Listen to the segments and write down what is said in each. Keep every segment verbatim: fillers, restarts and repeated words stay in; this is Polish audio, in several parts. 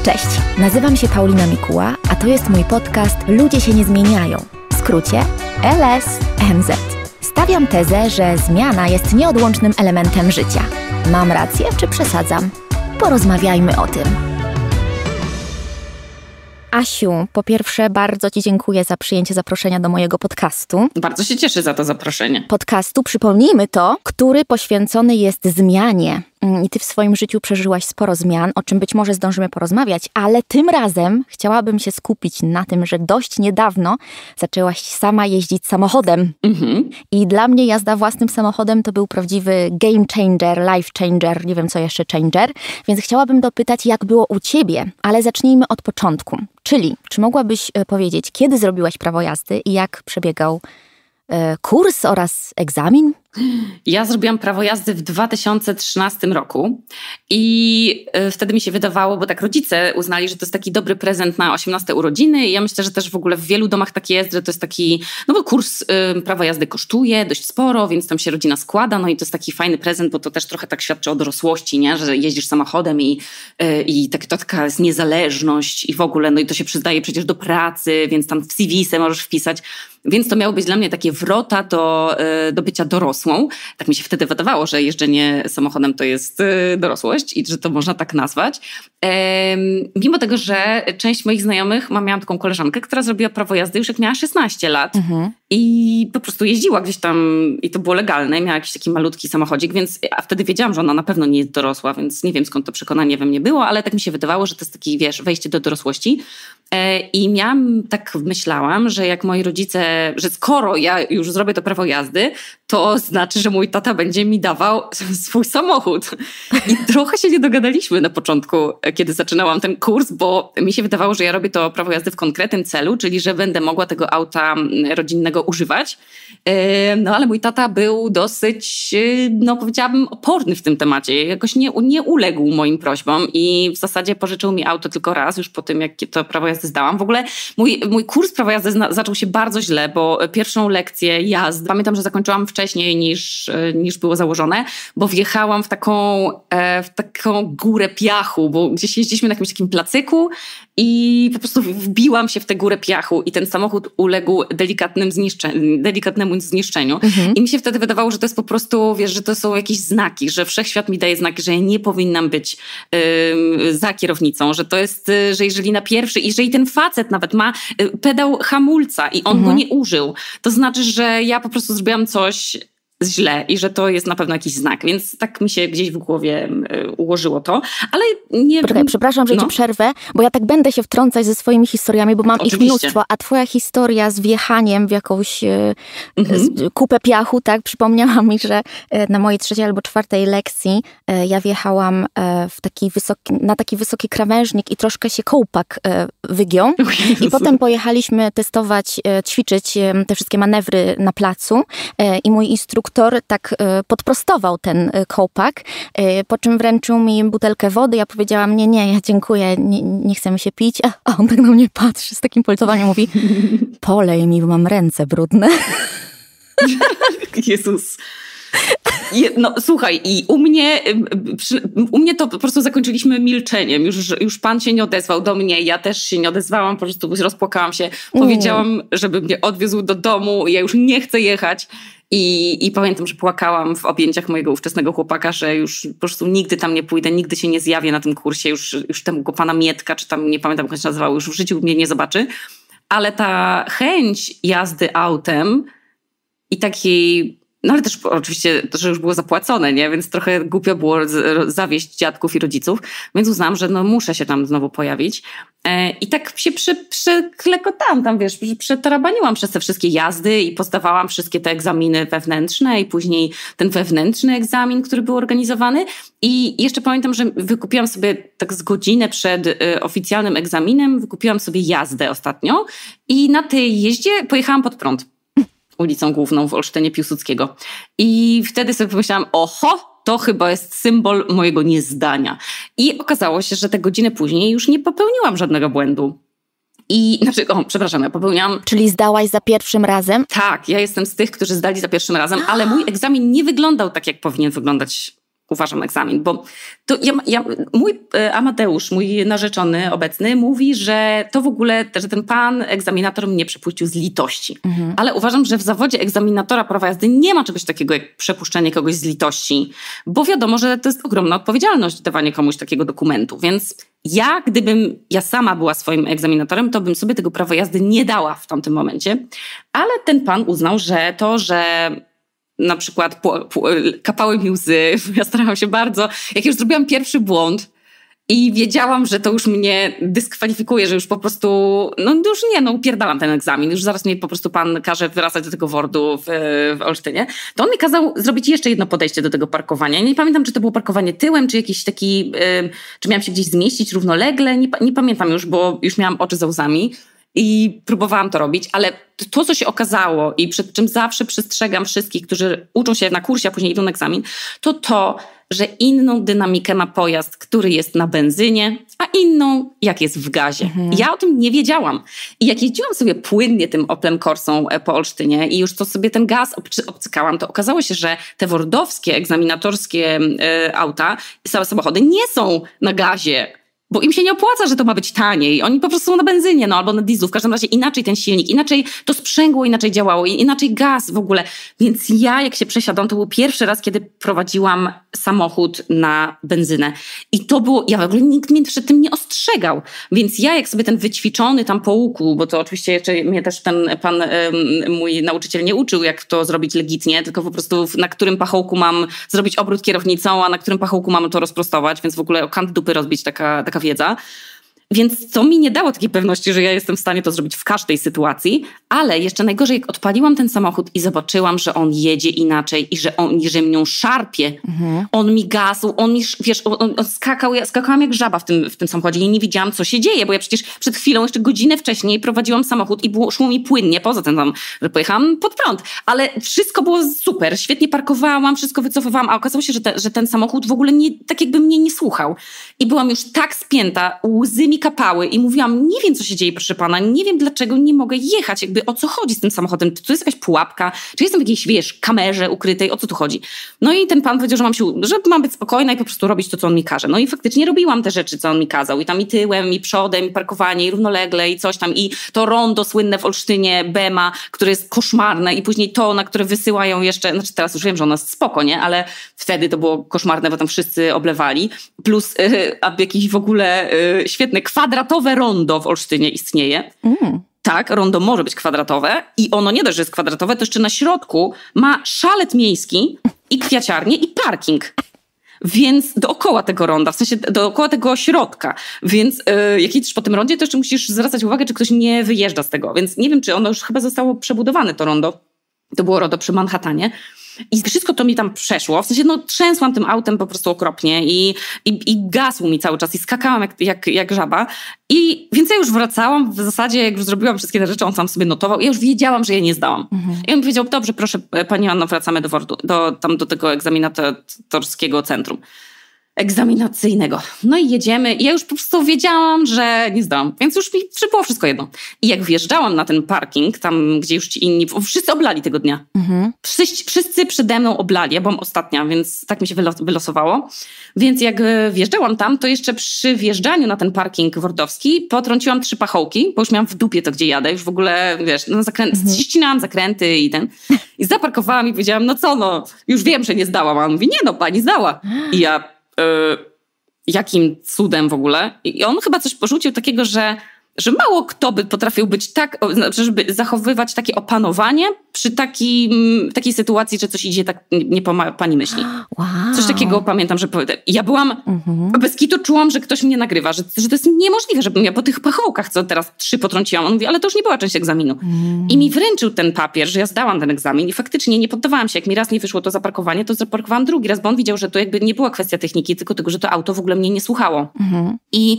Cześć, nazywam się Paulina Mikuła, a to jest mój podcast Ludzie się nie zmieniają. W skrócie L S M Z. Stawiam tezę, że zmiana jest nieodłącznym elementem życia. Mam rację, czy przesadzam? Porozmawiajmy o tym. Asiu, po pierwsze bardzo Ci dziękuję za przyjęcie zaproszenia do mojego podcastu. Bardzo się cieszę za to zaproszenie. Podcastu, przypomnijmy to, który poświęcony jest zmianie. I Ty w swoim życiu przeżyłaś sporo zmian, o czym być może zdążymy porozmawiać, ale tym razem chciałabym się skupić na tym, że dość niedawno zaczęłaś sama jeździć samochodem. Mhm. I dla mnie jazda własnym samochodem to był prawdziwy game changer, life changer, nie wiem co jeszcze changer, więc chciałabym dopytać, jak było u Ciebie, ale zacznijmy od początku. Czyli, czy mogłabyś powiedzieć, kiedy zrobiłaś prawo jazdy i jak przebiegał e, kurs oraz egzamin? Ja zrobiłam prawo jazdy w dwa tysiące trzynastym roku i wtedy mi się wydawało, bo tak rodzice uznali, że to jest taki dobry prezent na osiemnaste urodziny i ja myślę, że też w ogóle w wielu domach tak jest, że to jest taki, no bo kurs y, prawa jazdy kosztuje dość sporo, więc tam się rodzina składa, no i to jest taki fajny prezent, bo to też trochę tak świadczy o dorosłości, nie? Że jeździsz samochodem i, y, i tak, to taka jest niezależność i w ogóle, no i to się przydaje przecież do pracy, więc tam w C V se możesz wpisać. Więc to miało być dla mnie takie wrota do, do bycia dorosłą. Tak mi się wtedy wydawało, że jeżdżenie samochodem to jest dorosłość i że to można tak nazwać. Ehm, mimo tego, że część moich znajomych, ma, miałam taką koleżankę, która zrobiła prawo jazdy już jak miała szesnaście lat mhm. i po prostu jeździła gdzieś tam i to było legalne. Miała jakiś taki malutki samochodzik, więc a wtedy wiedziałam, że ona na pewno nie jest dorosła, więc nie wiem skąd to przekonanie we mnie było, ale tak mi się wydawało, że to jest taki, wiesz, wejście do dorosłości. I miałam, tak myślałam, że jak moi rodzice, że skoro ja już zrobię to prawo jazdy, to znaczy, że mój tata będzie mi dawał swój samochód. I trochę się nie dogadaliśmy na początku, kiedy zaczynałam ten kurs, bo mi się wydawało, że ja robię to prawo jazdy w konkretnym celu, czyli że będę mogła tego auta rodzinnego używać. No ale mój tata był dosyć, no powiedziałabym, oporny w tym temacie. Jakoś nie, nie uległ moim prośbom i w zasadzie pożyczył mi auto tylko raz, już po tym, jak to prawo jazdy zdałam. W ogóle mój, mój kurs prawa jazdy zna, zaczął się bardzo źle, bo pierwszą lekcję jazdy, pamiętam, że zakończyłam wcześniej niż, niż było założone, bo wjechałam w taką, w taką górę piachu, bo gdzieś jeździliśmy na jakimś takim placyku i po prostu wbiłam się w tę górę piachu i ten samochód uległ delikatnym zniszcze- delikatnemu zniszczeniu. Mhm. I mi się wtedy wydawało, że to jest po prostu, wiesz, że to są jakieś znaki, że wszechświat mi daje znaki, że ja nie powinnam być yy, za kierownicą, że to jest, yy, że jeżeli na pierwszy, jeżeli ten facet nawet ma yy, pedał hamulca i on mhm. go nie użył, to znaczy, że ja po prostu zrobiłam coś źle i że to jest na pewno jakiś znak, więc tak mi się gdzieś w głowie y, ułożyło to, ale nie... Poczekaj, przepraszam, że no. Ci przerwę, bo ja tak będę się wtrącać ze swoimi historiami, bo mam Oczywiście. ich mnóstwo, a twoja historia z wjechaniem w jakąś y, mhm. z, kupę piachu, tak, przypomniała mi, że y, na mojej trzeciej albo czwartej lekcji y, ja wjechałam y, w taki wysoki, na taki wysoki krawężnik i troszkę się kołpak y, wygiął i potem pojechaliśmy testować, y, ćwiczyć y, te wszystkie manewry na placu y, i mój instruktor tak y, podprostował ten y, kołpak, y, po czym wręczył mi butelkę wody. Ja powiedziałam, nie, nie, ja dziękuję, nie, nie chcemy się pić. A, a on tak na mnie patrzy z takim politowaniem, mówi, polej mi, bo mam ręce brudne. Jezus. No słuchaj, i u mnie, u mnie to po prostu zakończyliśmy milczeniem. Już, już pan się nie odezwał do mnie, ja też się nie odezwałam, po prostu rozpłakałam się. Powiedziałam, żeby mnie odwiózł do domu, ja już nie chcę jechać. I, I pamiętam, że płakałam w objęciach mojego ówczesnego chłopaka, że już po prostu nigdy tam nie pójdę, nigdy się nie zjawię na tym kursie, już, już tego pana Mietka, czy tam nie pamiętam, jak się nazywał, już w życiu mnie nie zobaczy. Ale ta chęć jazdy autem i takiej... No ale też oczywiście to, że już było zapłacone, nie? Więc trochę głupio było zawieść dziadków i rodziców, więc uznałam, że no muszę się tam znowu pojawić. I tak się przy, przyklekotałam tam, wiesz, przetarabaniłam przez te wszystkie jazdy i pozdawałam wszystkie te egzaminy wewnętrzne i później ten wewnętrzny egzamin, który był organizowany. I jeszcze pamiętam, że wykupiłam sobie tak z godzinę przed y, oficjalnym egzaminem, wykupiłam sobie jazdę ostatnio i na tej jeździe pojechałam pod prąd ulicą Główną w Olsztynie Piłsudskiego. I wtedy sobie pomyślałam, oho, to chyba jest symbol mojego niezdania. I okazało się, że te godziny później już nie popełniłam żadnego błędu. I, znaczy, o, przepraszam, ja popełniałam... Czyli zdałaś za pierwszym razem? Tak, ja jestem z tych, którzy zdali za pierwszym razem, ale mój egzamin nie wyglądał tak, jak powinien wyglądać uważam egzamin, bo to ja, ja, mój Amadeusz, mój narzeczony obecny mówi, że to w ogóle, że ten pan egzaminator mnie przepuścił z litości. Mhm. Ale uważam, że w zawodzie egzaminatora prawa jazdy nie ma czegoś takiego jak przepuszczenie kogoś z litości, bo wiadomo, że to jest ogromna odpowiedzialność dawanie komuś takiego dokumentu, więc ja, gdybym ja sama była swoim egzaminatorem, to bym sobie tego prawa jazdy nie dała w tamtym momencie, ale ten pan uznał, że to, że na przykład po, po, kapały mi łzy, ja starałam się bardzo, jak już zrobiłam pierwszy błąd i wiedziałam, że to już mnie dyskwalifikuje, że już po prostu, no już nie, no upierdalam ten egzamin, już zaraz mnie po prostu pan każe wracać do tego wordu w, w Olsztynie, to on mi kazał zrobić jeszcze jedno podejście do tego parkowania. Nie pamiętam, czy to było parkowanie tyłem, czy jakiś taki, yy, czy miałam się gdzieś zmieścić równolegle, nie, nie pamiętam już, bo już miałam oczy za łzami. I próbowałam to robić, ale to, co się okazało i przed czym zawsze przestrzegam wszystkich, którzy uczą się na kursie, a później idą na egzamin, to to, że inną dynamikę ma pojazd, który jest na benzynie, a inną jak jest w gazie. Mhm. Ja o tym nie wiedziałam. I jak jeździłam sobie płynnie tym Oplem Corsą po Olsztynie i już to sobie ten gaz obcy- obcykałam, to okazało się, że te wordowskie, egzaminatorskie y, auta, samochody nie są na gazie, bo im się nie opłaca, że to ma być taniej. Oni po prostu są na benzynie, no albo na dieslu. W każdym razie inaczej ten silnik, inaczej to sprzęgło inaczej działało, inaczej gaz w ogóle. Więc ja, jak się przesiadłam, to był pierwszy raz, kiedy prowadziłam samochód na benzynę. I to było, ja w ogóle nikt mnie przed tym nie ostrzegał. Więc ja, jak sobie ten wyćwiczony tam po łuku, bo to oczywiście jeszcze mnie też ten pan, mój nauczyciel nie uczył, jak to zrobić legitnie, tylko po prostu na którym pachołku mam zrobić obrót kierownicą, a na którym pachołku mam to rozprostować, więc w ogóle o kant dupy rozbić taka, taka wiedza. Więc to mi nie dało takiej pewności, że ja jestem w stanie to zrobić w każdej sytuacji, ale jeszcze najgorzej, jak odpaliłam ten samochód i zobaczyłam, że on jedzie inaczej i że on że mnie szarpie. Mhm. On mi gasł, on mi, wiesz, on, on skakał, ja skakałam jak żaba w tym, w tym samochodzie i nie wiedziałam, co się dzieje, bo ja przecież przed chwilą, jeszcze godzinę wcześniej prowadziłam samochód i było, szło mi płynnie, poza tym tam, że pojechałam pod prąd, ale wszystko było super, świetnie parkowałam, wszystko wycofywałam, a okazało się, że, te, że ten samochód w ogóle nie, tak jakby mnie nie słuchał. I byłam już tak spięta, łzy mi kapały i mówiłam, nie wiem, co się dzieje, proszę pana, nie wiem, dlaczego nie mogę jechać, jakby o co chodzi z tym samochodem, czy to jest jakaś pułapka, czy jestem w jakiejś, wiesz, kamerze ukrytej, o co tu chodzi. No i ten pan powiedział, że mam się, że mam być spokojna i po prostu robić to, co on mi każe. No i faktycznie robiłam te rzeczy, co on mi kazał i tam i tyłem, i przodem, i parkowanie, i równolegle, i coś tam, i to rondo słynne w Olsztynie, Bema, które jest koszmarne i później to, na które wysyłają jeszcze, znaczy teraz już wiem, że ono jest spoko, nie, ale wtedy to było koszmarne, bo tam wszyscy oblewali, plus yy, jakieś w ogóle yy, świetne kwadratowe rondo w Olsztynie istnieje. Mm. Tak, rondo może być kwadratowe i ono nie dość, że jest kwadratowe, to jeszcze na środku ma szalet miejski i kwiaciarnię i parking. Więc dookoła tego ronda, w sensie dookoła tego środka. Więc yy, jak jedziesz po tym rondzie, to jeszcze musisz zwracać uwagę, czy ktoś nie wyjeżdża z tego. Więc nie wiem, czy ono już chyba zostało przebudowane, to rondo. To było rondo przy Manhattanie. I wszystko to mi tam przeszło. W sensie, no, trzęsłam tym autem po prostu okropnie i, i, i gasł mi cały czas i skakałam jak, jak, jak żaba. I więc ja już wracałam, w zasadzie jak już zrobiłam wszystkie te rzeczy, on sam sobie notował. Ja już wiedziałam, że je nie zdałam. Mhm. I on powiedział, dobrze, proszę pani Anno, wracamy do, wordu, do, tam, do tego egzaminatorskiego centrum egzaminacyjnego. No i jedziemy. I ja już po prostu wiedziałam, że nie zdałam. Więc już mi było wszystko jedno. I jak wjeżdżałam na ten parking, tam gdzie już ci inni, wszyscy oblali tego dnia. Mhm. Wszyscy, wszyscy przede mną oblali. Ja byłam ostatnia, więc tak mi się wylosowało. Więc jak wjeżdżałam tam, to jeszcze przy wjeżdżaniu na ten parking wordowski potrąciłam trzy pachołki, bo już miałam w dupie to, gdzie jadę. Już w ogóle, wiesz, no zakręt, mhm. ścinałam zakręty i ten. I zaparkowałam i powiedziałam, no co, no, już wiem, że nie zdałam. A on mówi, nie no, pani zdała. I ja Yy, jakim cudem w ogóle. I on chyba coś porzucił takiego, że, że mało kto by potrafił być tak, żeby zachowywać takie opanowanie przy takim, takiej sytuacji, że coś idzie tak nie po pani myśli. Wow. Coś takiego pamiętam, że ja byłam, mhm. bez kitu czułam, że ktoś mnie nagrywa, że, że to jest niemożliwe, żebym ja po tych pachołkach, co teraz trzy potrąciłam. On mówi, ale to już nie była część egzaminu. Mhm. I mi wręczył ten papier, że ja zdałam ten egzamin i faktycznie nie poddawałam się. Jak mi raz nie wyszło to zaparkowanie, to zaparkowałam drugi raz, bo on widział, że to jakby nie była kwestia techniki, tylko tego, że to auto w ogóle mnie nie słuchało. Mhm. I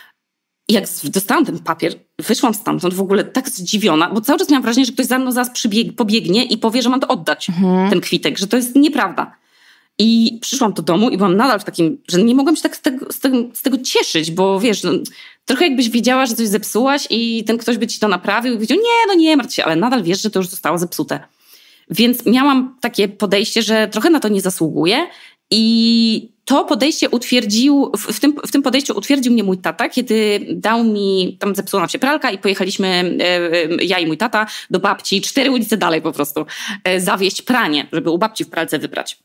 jak dostałam ten papier, wyszłam stamtąd w ogóle tak zdziwiona, bo cały czas miałam wrażenie, że ktoś za mną zaraz przybieg, pobiegnie i powie, że mam to oddać, mhm. ten kwitek, że to jest nieprawda. I przyszłam do domu i byłam nadal w takim, że nie mogłam się tak z tego, z tego, z tego cieszyć, bo wiesz, no, trochę jakbyś wiedziała, że coś zepsułaś i ten ktoś by ci to naprawił i powiedział, nie, no nie martw się, ale nadal wiesz, że to już zostało zepsute. Więc miałam takie podejście, że trochę na to nie zasługuję i to podejście utwierdził, w tym, w tym podejściu utwierdził mnie mój tata, kiedy dał mi, tam zepsuła nam się pralka i pojechaliśmy, ja i mój tata, do babci, cztery ulice dalej po prostu, zawieźć pranie, żeby u babci w pralce wyprać.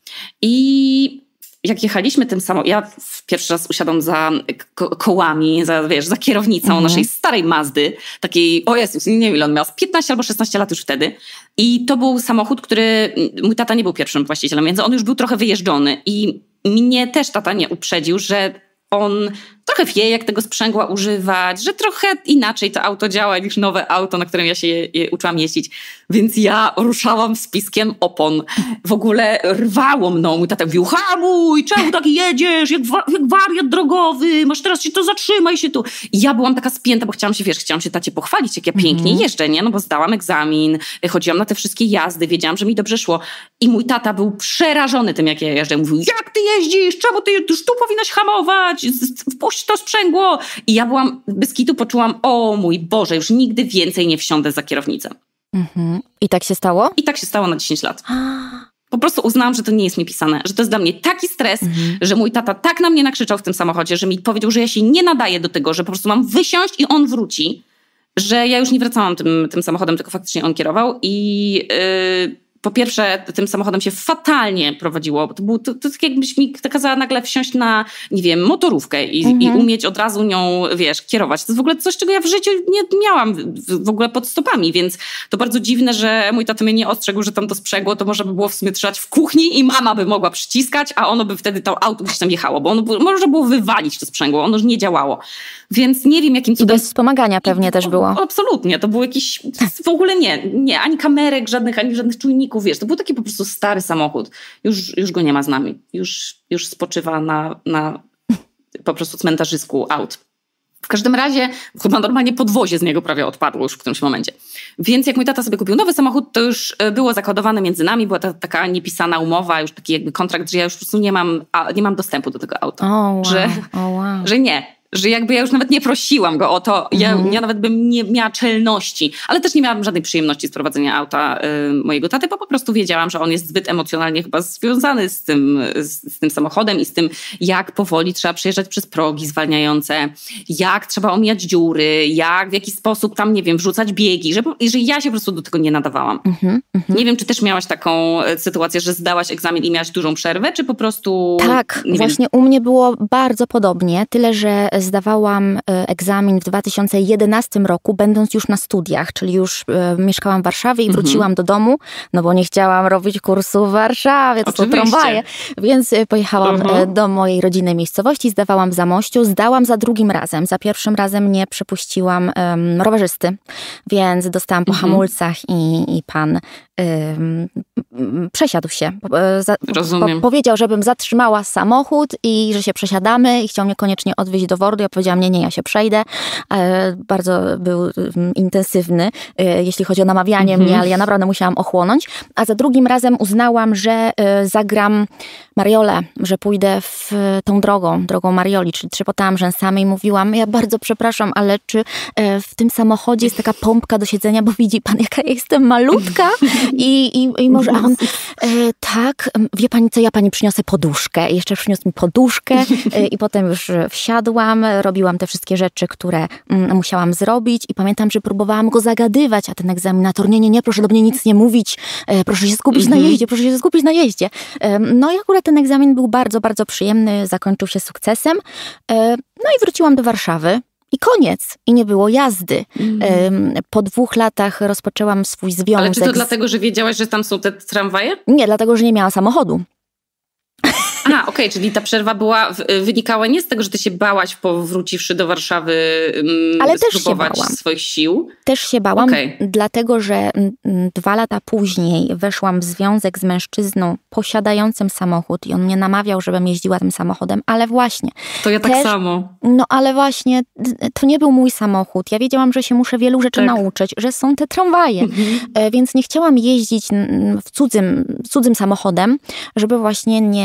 I jak jechaliśmy tym samo, ja pierwszy raz usiadłam za ko- kołami, za, wiesz, za kierownicą mhm. naszej starej Mazdy, takiej, o Jezus, nie wiem ile on miał, piętnaście albo szesnaście lat już wtedy. I to był samochód, który, mój tata nie był pierwszym właścicielem, więc on już był trochę wyjeżdżony. I mnie też tata nie uprzedził, że on trochę wie, jak tego sprzęgła używać, że trochę inaczej to auto działa niż nowe auto, na którym ja się je, je uczyłam jeździć. Więc ja ruszałam z piskiem opon. W ogóle rwało mną. Mój tata mówił, hamuj, czemu tak jedziesz, jak, wa- jak wariat drogowy, masz teraz się to, zatrzymaj się tu. I ja byłam taka spięta, bo chciałam się, wiesz, chciałam się tacie pochwalić, jak ja pięknie mm-hmm. jeżdżę, nie? No bo zdałam egzamin, chodziłam na te wszystkie jazdy, wiedziałam, że mi dobrze szło. I mój tata był przerażony tym, jak ja jeżdżę. Mówił, jak ty jeździsz, czemu ty już tu powinnaś hamować, wpuść to sprzęgło. I ja byłam, bez kitu poczułam, o mój Boże, już nigdy więcej nie wsiądę za kierownicę. Mm-hmm. I tak się stało? I tak się stało na dziesięć lat. Po prostu uznałam, że to nie jest mi pisane, że to jest dla mnie taki stres, mm-hmm. że mój tata tak na mnie nakrzyczał w tym samochodzie, że mi powiedział, że ja się nie nadaję do tego, że po prostu mam wysiąść i on wróci, że ja już nie wracałam tym, tym samochodem, tylko faktycznie on kierował i... Yy, po pierwsze, tym samochodem się fatalnie prowadziło, bo to było to, to tak jakbyś mi kazała nagle wsiąść na, nie wiem, motorówkę i, mhm. i umieć od razu nią, wiesz, kierować. To jest w ogóle coś, czego ja w życiu nie miałam w, w ogóle pod stopami, więc to bardzo dziwne, że mój tata mnie nie ostrzegł, że tam to sprzęgło to może by było w sumie trzymać w kuchni i mama by mogła przyciskać, a ono by wtedy to auto gdzieś tam jechało, bo ono by, może było wywalić to sprzęgło, ono już nie działało. Więc nie wiem, jakim cudem... I bez wspomagania pewnie I, też było. O, absolutnie, to był jakiś... W ogóle nie, nie, ani kamerek żadnych, ani żadnych czujników, wiesz, to był taki po prostu stary samochód. Już, już go nie ma z nami. Już, już spoczywa na, na po prostu cmentarzysku aut. W każdym razie chyba normalnie podwozie z niego prawie odpadło już w którymś momencie. Więc jak mój tata sobie kupił nowy samochód, to już było zakodowane między nami, była ta, taka niepisana umowa, już taki jakby kontrakt, że ja już po prostu nie mam, a, nie mam dostępu do tego auta. Oh, wow. Że, oh, wow. że nie. Że jakby ja już nawet nie prosiłam go o to, ja, mm. ja nawet bym nie miała czelności, ale też nie miałam żadnej przyjemności z prowadzenia auta y, mojego taty, bo po prostu wiedziałam, że on jest zbyt emocjonalnie chyba związany z tym, z, z tym samochodem i z tym, jak powoli trzeba przejeżdżać przez progi zwalniające, jak trzeba omijać dziury, jak w jaki sposób tam, nie wiem, wrzucać biegi, że, że ja się po prostu do tego nie nadawałam. Mm-hmm, mm-hmm. Nie wiem, czy też miałaś taką sytuację, że zdałaś egzamin i miałaś dużą przerwę, czy po prostu... Tak, właśnie wiem. U mnie było bardzo podobnie, tyle, że zdawałam egzamin w dwa tysiące jedenastym roku, będąc już na studiach, czyli już e, mieszkałam w Warszawie i wróciłam mm-hmm. do domu, no bo nie chciałam robić kursu w Warszawie, to są tramwaje, więc pojechałam mm-hmm. do mojej rodzinnej miejscowości, zdawałam w Zamościu, zdałam za drugim razem, za pierwszym razem nie przepuściłam um, rowerzysty, więc dostałam po mm-hmm. hamulcach i, i pan um, przesiadł się. Za, Rozumiem. Po, powiedział, żebym zatrzymała samochód i że się przesiadamy i chciał mnie koniecznie odwieźć do Wordu. Ja powiedziałam, nie, nie, ja się przejdę. E, bardzo był um, intensywny, e, jeśli chodzi o namawianie mm-hmm. mnie, ale ja naprawdę musiałam ochłonąć. A za drugim razem uznałam, że e, zagram Mariolę, że pójdę w tą drogą, drogą Marioli, czyli trzepotałam rzęsami i mówiłam, ja bardzo przepraszam, ale czy e, w tym samochodzie jest taka pompka do siedzenia, bo widzi pan, jaka ja jestem malutka i, i, i może, a on, e, tak, wie pani co, ja pani przyniosę poduszkę. I jeszcze przyniósł mi poduszkę e, i potem już wsiadłam, robiłam te wszystkie rzeczy, które mm, musiałam zrobić i pamiętam, że próbowałam go zagadywać, a ten egzaminator, nie, nie, nie, proszę do mnie nic nie mówić, e, proszę się skupić mm-hmm. na jeździe, proszę się skupić na jeździe. E, no i akurat ten egzamin był bardzo, bardzo przyjemny, zakończył się sukcesem. E, no i wróciłam do Warszawy. I koniec. I nie było jazdy. Mm. Po dwóch latach rozpoczęłam swój związek. Ale czy to dlatego, że wiedziałaś, że tam są te tramwaje? Nie, dlatego, że nie miała samochodu. A, okej, okay, czyli ta przerwa była, wynikała nie z tego, że ty się bałaś, powróciwszy do Warszawy, um, ale spróbować też się bałam. Swoich sił? Też się bałam, okay. dlatego, że m, dwa lata później weszłam w związek z mężczyzną posiadającym samochód i on mnie namawiał, żebym jeździła tym samochodem, ale właśnie... To ja tak też, samo. No, ale właśnie to nie był mój samochód. Ja wiedziałam, że się muszę wielu rzeczy tak. nauczyć, że są te tramwaje, mhm. e, więc nie chciałam jeździć w cudzym, cudzym samochodem, żeby właśnie nie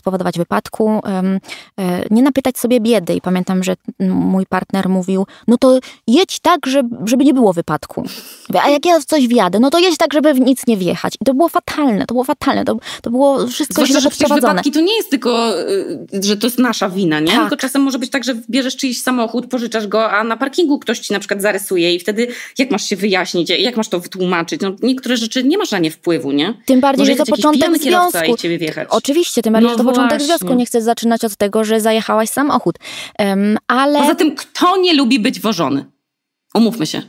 spowodować wypadku, nie napytać sobie biedy. I pamiętam, że mój partner mówił, no to jedź tak, żeby nie było wypadku. A jak ja w coś wjadę, no to jedź tak, żeby w nic nie wjechać. I to było fatalne, to było fatalne, to, to było wszystko źle podprowadzone. Wypadki to nie jest tylko, że to jest nasza wina, nie? Tak. Tylko czasem może być tak, że bierzesz czyjś samochód, pożyczasz go, a na parkingu ktoś ci na przykład zarysuje i wtedy jak masz się wyjaśnić, jak masz to wytłumaczyć? No, niektóre rzeczy nie masz na nie wpływu, nie? Tym bardziej, może że to początek związku. I ciebie wjechać. Oczywiście, tym bardziej, no że to właśnie. Początek związku. Nie chcesz zaczynać od tego, że zajechałaś samochód. Um, ale... Poza tym, kto nie lubi być wożony? Umówmy się.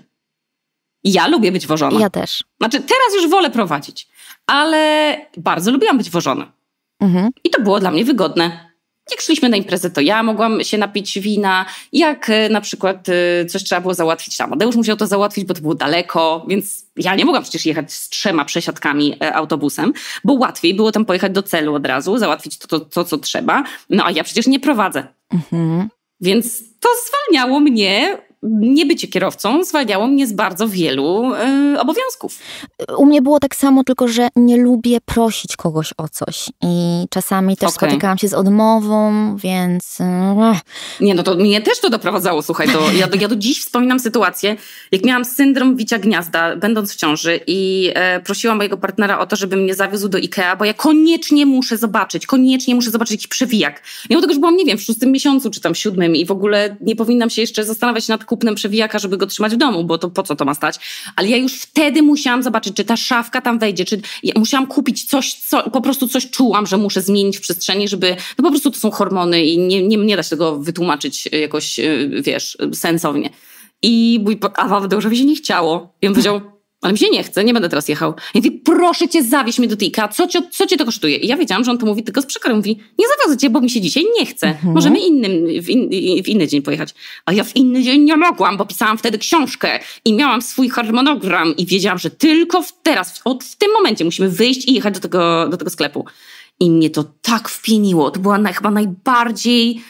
Ja lubię być wożona. Ja też. Znaczy, teraz już wolę prowadzić, ale bardzo lubiłam być wożona. Mhm. I to było dla mnie wygodne. Jak szliśmy na imprezę, to ja mogłam się napić wina. Jak na przykład coś trzeba było załatwić, tam Amadeusz musiał to załatwić, bo to było daleko, więc ja nie mogłam przecież jechać z trzema przesiadkami autobusem, bo łatwiej było tam pojechać do celu od razu, załatwić to, to, to co trzeba. No a ja przecież nie prowadzę. Mhm. Więc to zwalniało mnie... Nie bycie kierowcą zwalniało mnie z bardzo wielu y, obowiązków. U mnie było tak samo, tylko że nie lubię prosić kogoś o coś. I czasami też okay. spotykałam się z odmową, więc... Nie, no to mnie też to doprowadzało, słuchaj. To ja, do, ja do dziś wspominam sytuację, jak miałam syndrom wicia gniazda, będąc w ciąży i e, prosiłam mojego partnera o to, żeby mnie zawiózł do Ikea, bo ja koniecznie muszę zobaczyć, koniecznie muszę zobaczyć jakiś przewijak. Mimo tego, że byłam, nie wiem, w szóstym miesiącu, czy tam w siódmym i w ogóle nie powinnam się jeszcze zastanawiać nad kupnem przewijaka, żeby go trzymać w domu, bo to po co to ma stać? Ale ja już wtedy musiałam zobaczyć, czy ta szafka tam wejdzie, czy ja musiałam kupić coś, co po prostu coś czułam, że muszę zmienić w przestrzeni, żeby, no po prostu to są hormony i nie, nie, nie da się tego wytłumaczyć jakoś, wiesz, sensownie. I mój Amadeuszowi się nie chciało. I on powiedział, ale mi się nie chce, nie będę teraz jechał. Ja mówię, proszę cię, zawieź mnie do Ikea, co, cię, co cię to kosztuje? I ja wiedziałam, że on to mówi tylko z przekorem. Mówi, nie zawiozę cię, bo mi się dzisiaj nie chce. Mhm. Możemy innym, w, in, w inny dzień pojechać. A ja w inny dzień nie mogłam, bo pisałam wtedy książkę i miałam swój harmonogram i wiedziałam, że tylko w teraz, od, w tym momencie musimy wyjść i jechać do tego, do tego sklepu. I mnie to tak wpieniło. To była na, chyba najbardziej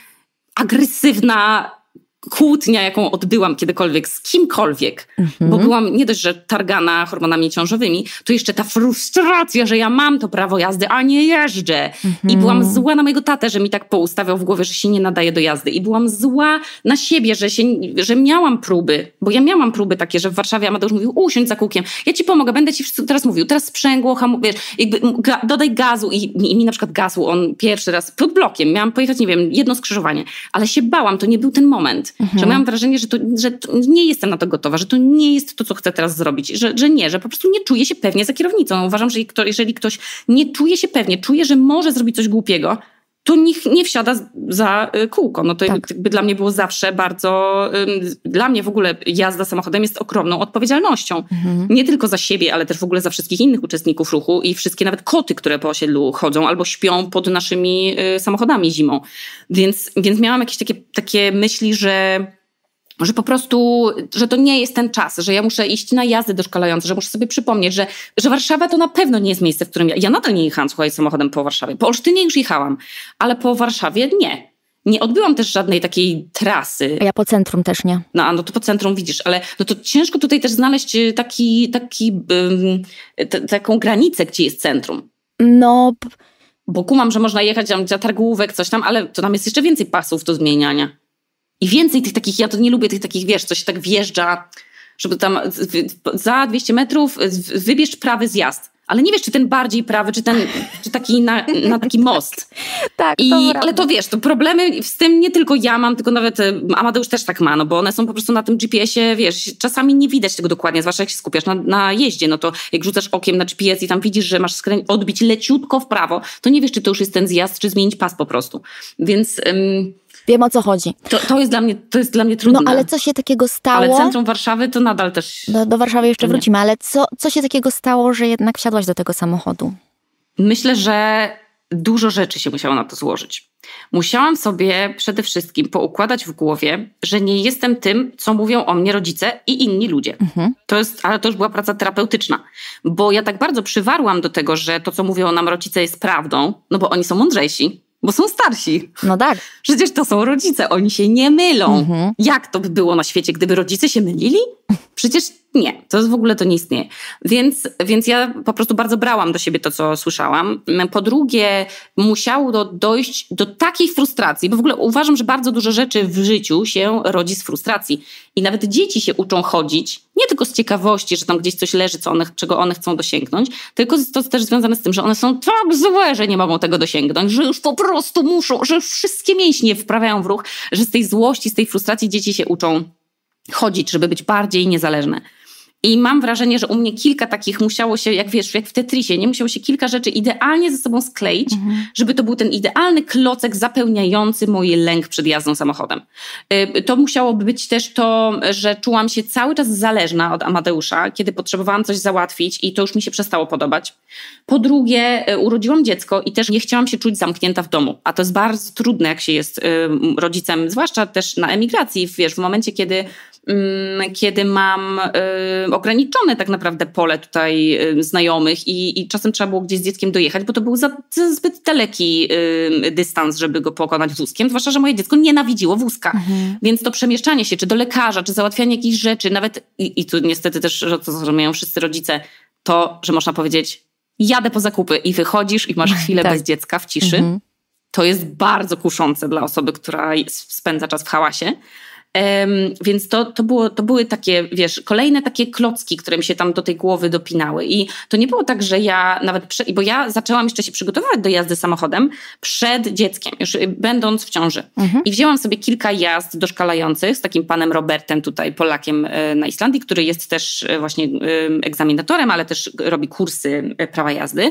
agresywna kłótnia, jaką odbyłam kiedykolwiek z kimkolwiek, mm-hmm. bo byłam nie dość, że targana hormonami ciążowymi, to jeszcze ta frustracja, że ja mam to prawo jazdy, a nie jeżdżę. Mm-hmm. I byłam zła na mojego tatę, że mi tak poustawiał w głowie, że się nie nadaje do jazdy. I byłam zła na siebie, że, się, że miałam próby, bo ja miałam próby takie, że w Warszawie Amadeusz mówił, usiądź za kółkiem, ja ci pomogę, będę ci teraz mówił, teraz sprzęgło, hamu, wiesz, jakby ga, dodaj gazu i, i mi na przykład gasł on pierwszy raz pod blokiem, miałam pojechać, nie wiem, jedno skrzyżowanie, ale się bałam, to nie był ten moment. Mhm. Że miałam wrażenie, że, to, że to nie jestem na to gotowa, że to nie jest to, co chcę teraz zrobić, że, że nie, że po prostu nie czuję się pewnie za kierownicą. Uważam, że jeżeli ktoś nie czuje się pewnie, czuje, że może zrobić coś głupiego, to niech nie wsiada za kółko. No to tak. jakby dla mnie było zawsze bardzo... Dla mnie w ogóle jazda samochodem jest ogromną odpowiedzialnością. Mhm. Nie tylko za siebie, ale też w ogóle za wszystkich innych uczestników ruchu i wszystkie nawet koty, które po osiedlu chodzą albo śpią pod naszymi samochodami zimą. Więc, więc miałam jakieś takie, takie myśli, że... że po prostu, że to nie jest ten czas, że ja muszę iść na jazdy doszkalające, że muszę sobie przypomnieć, że, że Warszawa to na pewno nie jest miejsce, w którym ja... Ja nadal nie jechałam, słuchaj, samochodem po Warszawie. Po Olsztynie już jechałam, ale po Warszawie nie. Nie odbyłam też żadnej takiej trasy. A ja po centrum też nie. No, no to po centrum widzisz, ale no to ciężko tutaj też znaleźć taki, taki, um, t- taką granicę, gdzie jest centrum. No... Bo kumam, że można jechać tam za targówek, coś tam, ale to tam jest jeszcze więcej pasów do zmieniania. I więcej tych takich, ja to nie lubię tych takich, wiesz, coś tak wjeżdża, żeby tam za dwieście metrów wybierz prawy zjazd. Ale nie wiesz, czy ten bardziej prawy, czy ten, czy taki na, na taki most. Tak, I, to ale to wiesz, to problemy z tym nie tylko ja mam, tylko nawet Amadeusz też tak ma, no bo one są po prostu na tym G P S-ie, wiesz, czasami nie widać tego dokładnie, zwłaszcza jak się skupiasz na, na jeździe, no to jak rzucasz okiem na G P S i tam widzisz, że masz skrę- odbić leciutko w prawo, to nie wiesz, czy to już jest ten zjazd, czy zmienić pas po prostu. Więc... Ym, Wiem, o co chodzi. To, to, jest dla mnie, to jest dla mnie trudne. No ale co się takiego stało? Ale centrum Warszawy to nadal też... Do, do Warszawy jeszcze wrócimy, ale co, co się takiego stało, że jednak wsiadłaś do tego samochodu? Myślę, że dużo rzeczy się musiało na to złożyć. Musiałam sobie przede wszystkim poukładać w głowie, że nie jestem tym, co mówią o mnie rodzice i inni ludzie. Mhm. To jest, ale to już była praca terapeutyczna. Bo ja tak bardzo przywarłam do tego, że to, co mówią o nam rodzice jest prawdą, no bo oni są mądrzejsi. Bo są starsi. No tak. Przecież to są rodzice, oni się nie mylą. Mhm. Jak to by było na świecie, gdyby rodzice się mylili? Przecież Nie, to w ogóle to nie istnieje. Więc, więc ja po prostu bardzo brałam do siebie to, co słyszałam. Po drugie, musiało do, dojść do takiej frustracji, bo w ogóle uważam, że bardzo dużo rzeczy w życiu się rodzi z frustracji. I nawet dzieci się uczą chodzić, nie tylko z ciekawości, że tam gdzieś coś leży, co one, czego one chcą dosięgnąć, tylko to jest też związane z tym, że one są tak złe, że nie mogą tego dosięgnąć, że już po prostu muszą, że wszystkie mięśnie wprawiają w ruch, że z tej złości, z tej frustracji dzieci się uczą chodzić, żeby być bardziej niezależne. I mam wrażenie, że u mnie kilka takich musiało się, jak wiesz, jak w Tetrisie, nie musiało się kilka rzeczy idealnie ze sobą skleić, mhm. żeby to był ten idealny klocek zapełniający mój lęk przed jazdą samochodem. To musiałoby być też to, że czułam się cały czas zależna od Amadeusza, kiedy potrzebowałam coś załatwić i to już mi się przestało podobać. Po drugie, urodziłam dziecko i też nie chciałam się czuć zamknięta w domu. A to jest bardzo trudne, jak się jest rodzicem, zwłaszcza też na emigracji, wiesz, w momencie, kiedy kiedy mam y, ograniczone tak naprawdę pole tutaj y, znajomych i, i czasem trzeba było gdzieś z dzieckiem dojechać, bo to był za, za zbyt daleki y, dystans, żeby go pokonać wózkiem, zwłaszcza, że moje dziecko nienawidziło wózka. Mhm. Więc to przemieszczanie się, czy do lekarza, czy załatwianie jakichś rzeczy, nawet, i, i tu niestety też to zrozumieją wszyscy rodzice, to, że można powiedzieć, jadę po zakupy i wychodzisz i masz chwilę tak. bez dziecka w ciszy, mhm. to jest bardzo kuszące dla osoby, która spędza czas w hałasie. Um, więc to, to, było, to były takie, wiesz, kolejne takie klocki, które mi się tam do tej głowy dopinały. I to nie było tak, że ja nawet, prze, bo ja zaczęłam jeszcze się przygotowywać do jazdy samochodem przed dzieckiem, już będąc w ciąży. Mhm. I wzięłam sobie kilka jazd doszkalających z takim panem Robertem, tutaj Polakiem na Islandii, który jest też właśnie egzaminatorem, ale też robi kursy prawa jazdy.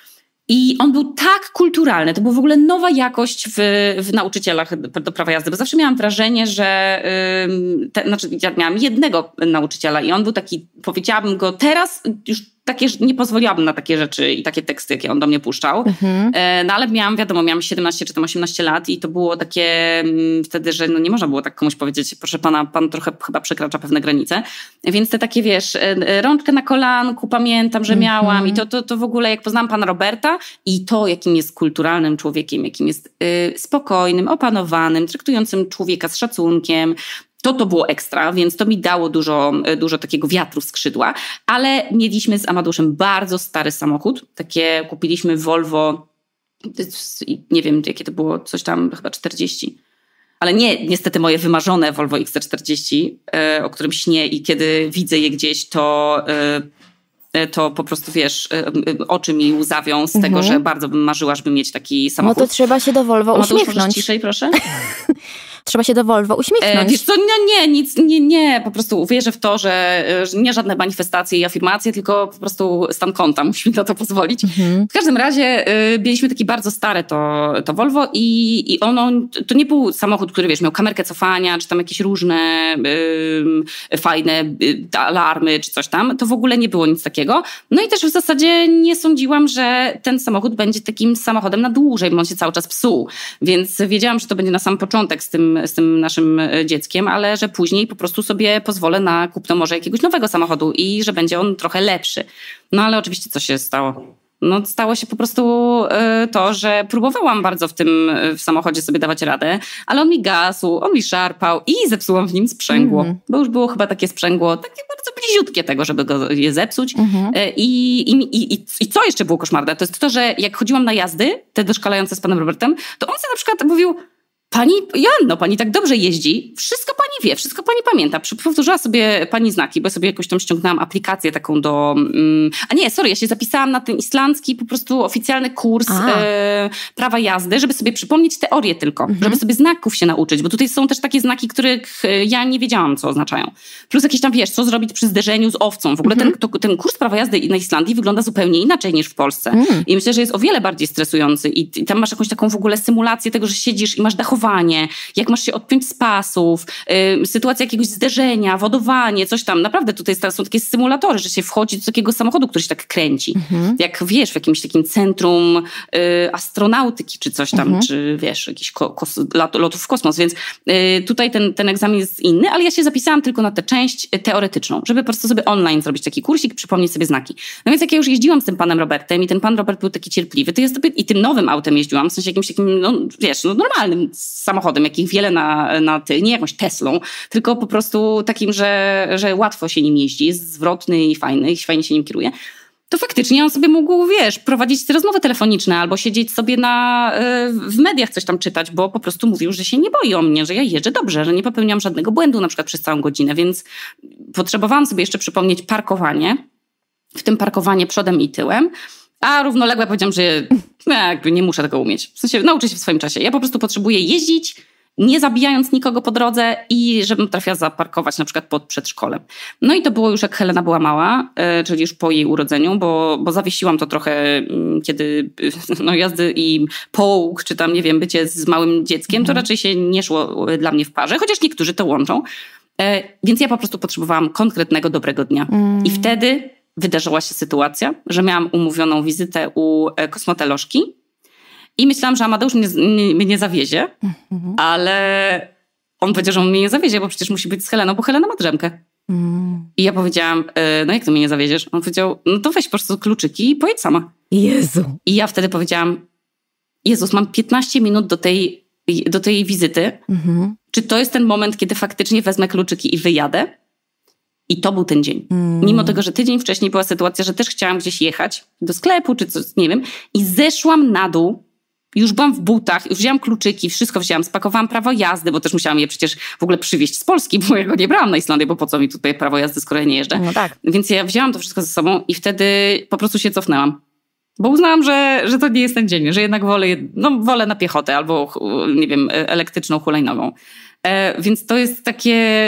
I on był tak kulturalny, to była w ogóle nowa jakość w, w nauczycielach do prawa jazdy, bo zawsze miałam wrażenie, że yy, te, znaczy ja miałam jednego nauczyciela i on był taki, powiedziałabym go teraz już takie, nie pozwoliłabym na takie rzeczy i takie teksty, jakie on do mnie puszczał. Mhm. E, no ale miałam, wiadomo, miałam siedemnaście czy tam osiemnaście lat i to było takie m, wtedy, że no nie można było tak komuś powiedzieć, proszę pana, pan trochę chyba przekracza pewne granice. Więc te takie, wiesz, e, rączkę na kolanku, pamiętam, że miałam mhm. i to, to, to w ogóle jak poznałam pana Roberta i to, jakim jest kulturalnym człowiekiem, jakim jest y, spokojnym, opanowanym, traktującym człowieka z szacunkiem, To to było ekstra, więc to mi dało dużo, dużo takiego wiatru w skrzydła, ale mieliśmy z Amadeuszem bardzo stary samochód. Takie kupiliśmy Volvo, nie wiem jakie to było, coś tam chyba czterdzieści. Ale nie niestety moje wymarzone Volvo X C czterdzieści, o którym śnię i kiedy widzę je gdzieś, to... to po prostu, wiesz, oczy mi łzawią z mhm. tego, że bardzo bym marzyła, żeby mieć taki samochód. No to trzeba się do Volvo Mateusz, uśmiechnąć. Możesz ciszej, proszę? Trzeba się do Volvo uśmiechnąć. E, wiesz co, no nie, nic, nie, nie, po prostu wierzę w to, że, że nie żadne manifestacje i afirmacje, tylko po prostu stan konta musi mi na to pozwolić. Mhm. W każdym razie y, mieliśmy takie bardzo stare to, to Volvo i, i ono, to nie był samochód, który wiesz, miał kamerkę cofania, czy tam jakieś różne y, fajne y, alarmy, czy coś tam. To w ogóle nie było nic takiego. No i też w zasadzie nie sądziłam, że ten samochód będzie takim samochodem na dłużej, bo on się cały czas psuł. Więc wiedziałam, że to będzie na sam początek z tym z tym naszym dzieckiem, ale że później po prostu sobie pozwolę na kupno może jakiegoś nowego samochodu i że będzie on trochę lepszy. No ale oczywiście co się stało? No stało się po prostu y, to, że próbowałam bardzo w tym w samochodzie sobie dawać radę, ale on mi gasł, on mi szarpał i zepsułam w nim sprzęgło. Mm. Bo już było chyba takie sprzęgło, takie bardzo bliziutkie tego, żeby go je zepsuć. Mm-hmm. Y, i, i, i, I co jeszcze było koszmarne? To jest to, że jak chodziłam na jazdy, te doszkalające z panem Robertem, to on sobie na przykład mówił: Pani Joanno, pani tak dobrze jeździ, wszystko pani wie, wszystko pani pamięta. Powtórzyła sobie pani znaki, bo ja sobie jakoś tam ściągnęłam aplikację taką do... Um, a nie, sorry, ja się zapisałam na ten islandzki po prostu oficjalny kurs e, prawa jazdy, żeby sobie przypomnieć teorię tylko, mhm. żeby sobie znaków się nauczyć, bo tutaj są też takie znaki, których ja nie wiedziałam, co oznaczają. Plus jakieś tam, wiesz, co zrobić przy zderzeniu z owcą. W ogóle mhm. ten, to, ten kurs prawa jazdy na Islandii wygląda zupełnie inaczej niż w Polsce. Mhm. I myślę, że jest o wiele bardziej stresujący i, i tam masz jakąś taką w ogóle symulację tego, że siedzisz i masz dachowanie, jak masz się odpiąć z pasów, yy, sytuacja jakiegoś zderzenia, wodowanie, coś tam. Naprawdę tutaj są takie symulatory, że się wchodzi do takiego samochodu, który się tak kręci. Mhm. Jak wiesz, w jakimś takim centrum yy, astronautyki czy coś tam, mhm. czy wiesz, jakiś ko- kos- lat- lotów w kosmos. Więc yy, tutaj ten, ten egzamin jest inny, ale ja się zapisałam tylko na tę część teoretyczną, żeby po prostu sobie online zrobić taki kursik, przypomnieć sobie znaki. No więc jak ja już jeździłam z tym panem Robertem i ten pan Robert był taki cierpliwy, to ja sobie i tym nowym autem jeździłam, w sensie jakimś takim, no wiesz, no normalnym, samochodem, jakich wiele na, na ty, nie jakąś Teslą, tylko po prostu takim, że, że łatwo się nim jeździ, jest zwrotny i fajny, i fajnie się nim kieruje, to faktycznie on sobie mógł, wiesz, prowadzić rozmowy telefoniczne albo siedzieć sobie na, w mediach coś tam czytać, bo po prostu mówił, że się nie boi o mnie, że ja jeżdżę dobrze, że nie popełniam żadnego błędu na przykład przez całą godzinę, więc potrzebowałam sobie jeszcze przypomnieć parkowanie, w tym parkowanie przodem i tyłem, a równolegle powiedziałam, że no, jakby nie muszę tego umieć. W sensie nauczę się w swoim czasie. Ja po prostu potrzebuję jeździć, nie zabijając nikogo po drodze i żebym trafiła zaparkować na przykład pod przedszkolem. No i to było już jak Helena była mała, yy, czyli już po jej urodzeniu, bo, bo zawiesiłam to trochę, yy, kiedy no, jazdy i połóg, czy tam nie wiem, bycie z małym dzieckiem, mhm. to raczej się nie szło dla mnie w parze, chociaż niektórzy to łączą. Yy, więc ja po prostu potrzebowałam konkretnego, dobrego dnia. Mm. I wtedy wydarzyła się sytuacja, że miałam umówioną wizytę u kosmetolożki i myślałam, że Amadeusz mnie, mnie, mnie nie zawiezie, mm-hmm. ale on powiedział, że on mnie nie zawiezie, bo przecież musi być z Heleną, bo Helena ma drzemkę. Mm. I ja powiedziałam, no jak ty mnie nie zawieziesz? On powiedział, no to weź po prostu kluczyki i pojedź sama. Jezu. I ja wtedy powiedziałam, Jezus, mam piętnaście minut do tej, do tej wizyty. Mm-hmm. Czy to jest ten moment, kiedy faktycznie wezmę kluczyki i wyjadę? I to był ten dzień. Mm. Mimo tego, że tydzień wcześniej była sytuacja, że też chciałam gdzieś jechać do sklepu czy coś, nie wiem. I zeszłam na dół, już byłam w butach, już wzięłam kluczyki, wszystko wzięłam, spakowałam prawo jazdy, bo też musiałam je przecież w ogóle przywieźć z Polski, bo ja go nie brałam na Islandię, bo po co mi tutaj prawo jazdy, skoro ja nie jeżdżę. No tak. Więc ja wzięłam to wszystko ze sobą i wtedy po prostu się cofnęłam. Bo uznałam, że, że to nie jest ten dzień, że jednak wolę, no, wolę na piechotę albo, nie wiem, elektryczną hulajnogą. E, więc to jest takie,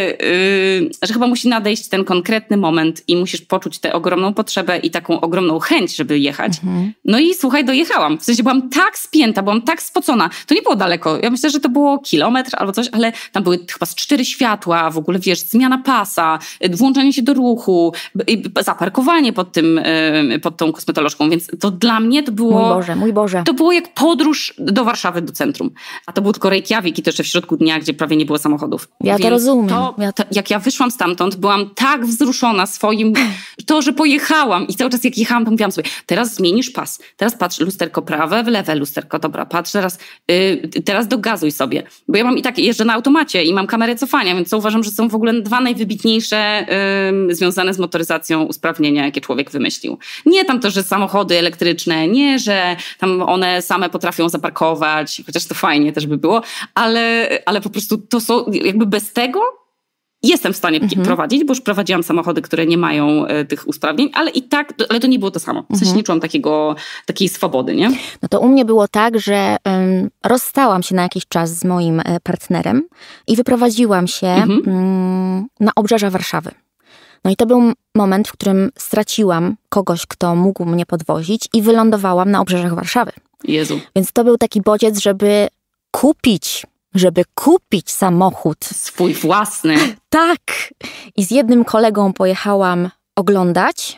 yy, że chyba musi nadejść ten konkretny moment i musisz poczuć tę ogromną potrzebę i taką ogromną chęć, żeby jechać. Mhm. No i słuchaj, dojechałam. W sensie byłam tak spięta, byłam tak spocona. To nie było daleko. Ja myślę, że to było kilometr albo coś, ale tam były chyba z cztery światła, w ogóle wiesz, zmiana pasa, włączanie się do ruchu, zaparkowanie pod tym, yy, pod tą kosmetolożką. Więc to dla mnie to było... Mój Boże, mój Boże. To było jak podróż do Warszawy, do centrum. A to był tylko Reykjavik i to jeszcze w środku dnia, gdzie prawie nie było samochodów. Ja to rozumiem. To, ja to, jak ja wyszłam stamtąd, byłam tak wzruszona swoim, to, że pojechałam i cały czas jak jechałam, to mówiłam sobie, teraz zmienisz pas, teraz patrz, lusterko prawe, w lewe lusterko, dobra, patrz, teraz, yy, teraz dogazuj sobie. Bo ja mam i tak jeżdżę na automacie i mam kamerę cofania, więc to uważam, że są w ogóle dwa najwybitniejsze yy, związane z motoryzacją usprawnienia, jakie człowiek wymyślił. Nie tam to, że samochody elektryczne, nie, że tam one same potrafią zaparkować, chociaż to fajnie też by było, ale, ale po prostu to są, jakby bez tego jestem w stanie mhm. prowadzić, bo już prowadziłam samochody, które nie mają y, tych usprawnień, ale i tak, ale to nie było to samo. W sensie mhm. nie czułam takiego, takiej swobody, nie? No to u mnie było tak, że um, rozstałam się na jakiś czas z moim e, partnerem i wyprowadziłam się mhm. um, na obrzeża Warszawy. No i to był moment, w którym straciłam kogoś, kto mógł mnie podwozić i wylądowałam na obrzeżach Warszawy. Jezu. Więc to był taki bodziec, żeby kupić żeby kupić samochód. Swój własny. Tak. I z jednym kolegą pojechałam oglądać,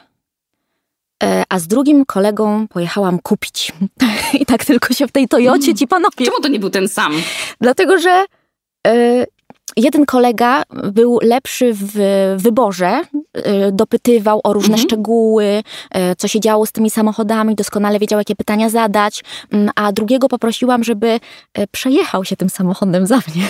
a z drugim kolegą pojechałam kupić. I tak tylko się w tej Toyocie ci panowie... Czemu to nie był ten sam? Dlatego, że y, jeden kolega był lepszy w wyborze, y, dopytywał o różne mhm. szczegóły, y, co się działo z tymi samochodami, doskonale wiedział, jakie pytania zadać, y, a drugiego poprosiłam, żeby y, przejechał się tym samochodem za mnie.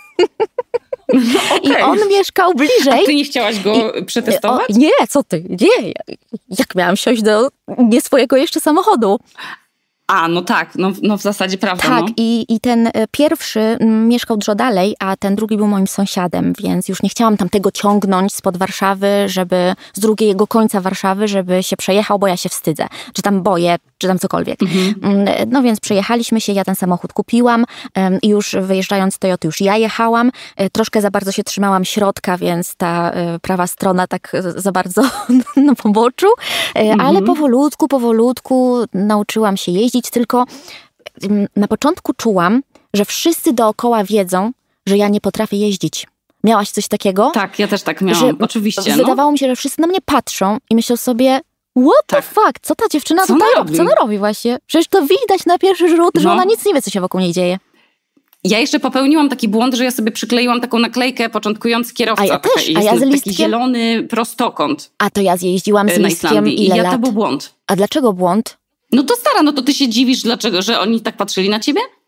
No, okay. I on mieszkał bliżej. A ty nie chciałaś go I, przetestować? O, nie, co ty, nie. Jak miałam siąść do nie swojego jeszcze samochodu. A, no tak, no, no w zasadzie prawda. Tak, no. i, i ten pierwszy mieszkał dużo dalej, a ten drugi był moim sąsiadem, więc już nie chciałam tam tego ciągnąć spod Warszawy, żeby z drugiego końca Warszawy, żeby się przejechał, bo ja się wstydzę, czy tam boję, czy tam cokolwiek. Mhm. No więc przejechaliśmy się, ja ten samochód kupiłam i już wyjeżdżając z Toyoty już ja jechałam. Troszkę za bardzo się trzymałam środka, więc ta prawa strona tak za bardzo na poboczu, mhm. ale powolutku, powolutku nauczyłam się jeździć. Tylko na początku czułam, że wszyscy dookoła wiedzą, że ja nie potrafię jeździć. Miałaś coś takiego? Tak, ja też tak miałam, że oczywiście. Wydawało no. mi się, że wszyscy na mnie patrzą i myślą sobie, what tak. the fuck, co ta dziewczyna co tutaj robi? Co ona robi właśnie? Przecież to widać na pierwszy rzut, że no. ona nic nie wie, co się wokół niej dzieje. Ja jeszcze popełniłam taki błąd, że ja sobie przykleiłam taką naklejkę początkujący kierowca. A ja też, taka, a ja z listkiem. Taki zielony prostokąt. A to ja jeździłam z listkiem ile I ja, lat? to był błąd. A dlaczego błąd? No to stara, no to ty się dziwisz, dlaczego, że oni tak patrzyli na ciebie?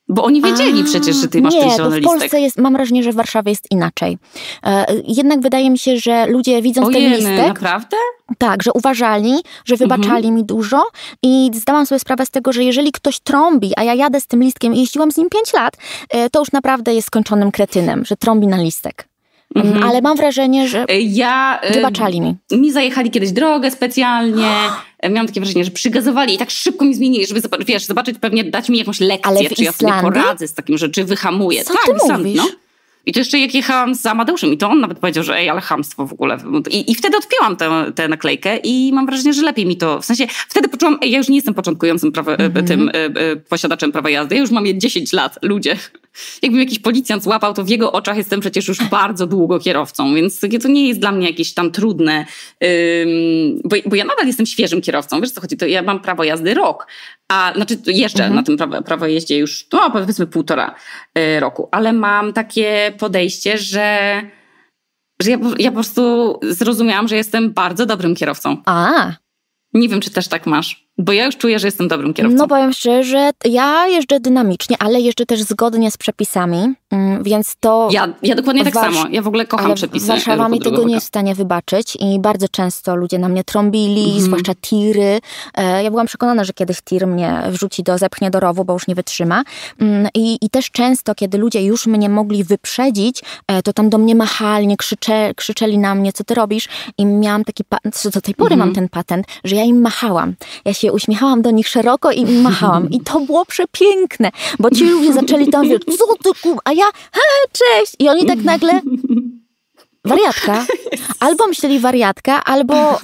Bo oni wiedzieli A, przecież, że ty masz nie, ten zielony listek. Nie, w Polsce jest, mam wrażenie, że w Warszawie jest inaczej. E, jednak wydaje mi się, że ludzie widząc Ojeny, ten listek... naprawdę? Tak, że uważali, że wybaczali mhm. mi dużo i zdałam sobie sprawę z tego, że jeżeli ktoś trąbi, a ja jadę z tym listkiem i jeździłam z nim pięć lat, to już naprawdę jest skończonym kretynem, że trąbi na listek. Mhm. Ale mam wrażenie, że ja, wybaczali mi. Mi zajechali kiedyś drogę specjalnie. Miałam takie wrażenie, że przygazowali i tak szybko mi zmienili, żeby wiesz, zobaczyć, pewnie dać mi jakąś lekcję, Ale czy ja sobie poradzę z takim, że czy wyhamuję. Co tak, ty mówisz? No. I to jeszcze jak jechałam z Amadeuszem i to on nawet powiedział, że ej, ale chamstwo w ogóle. I, i wtedy odpięłam tę, tę naklejkę i mam wrażenie, że lepiej mi to, w sensie wtedy poczułam, ej, ja już nie jestem początkującym prawa, mm-hmm. tym y, y, posiadaczem prawa jazdy, ja już mam je dziesięć lat, ludzie. Jakby jakiś policjant złapał, to w jego oczach jestem przecież już bardzo długo kierowcą, więc to nie jest dla mnie jakieś tam trudne, ym, bo, bo ja nadal jestem świeżym kierowcą, wiesz co chodzi, to ja mam prawo jazdy rok, a znaczy jeżdżę mhm. na tym prawo, prawo jeździe już, no powiedzmy półtora y, roku, ale mam takie podejście, że, że ja, ja po prostu zrozumiałam, że jestem bardzo dobrym kierowcą. A. Nie wiem, czy też tak masz. Bo ja już czuję, że jestem dobrym kierowcą. No powiem szczerze, ja jeżdżę dynamicznie, ale jeżdżę też zgodnie z przepisami, więc to... Ja, ja dokładnie tak Warsz... samo. Ja w ogóle kocham ale przepisy. Warszawa mi tego nie jest w stanie wybaczyć i bardzo często ludzie na mnie trąbili, mm. zwłaszcza tiry. Ja byłam przekonana, że kiedyś tir mnie wrzuci do, zepchnie do rowu, bo już nie wytrzyma. I, i też często, kiedy ludzie już mnie mogli wyprzedzić, to tam do mnie machalnie krzycze, krzyczeli na mnie, co ty robisz? I miałam taki, co do tej pory mm. mam ten patent, że ja im machałam. Ja się uśmiechałam do nich szeroko i im machałam. I to było przepiękne, bo ci ludzie zaczęli tam mówić, co ty kur... A ja, he, cześć! I oni tak nagle, wariatka. Albo myśleli wariatka, albo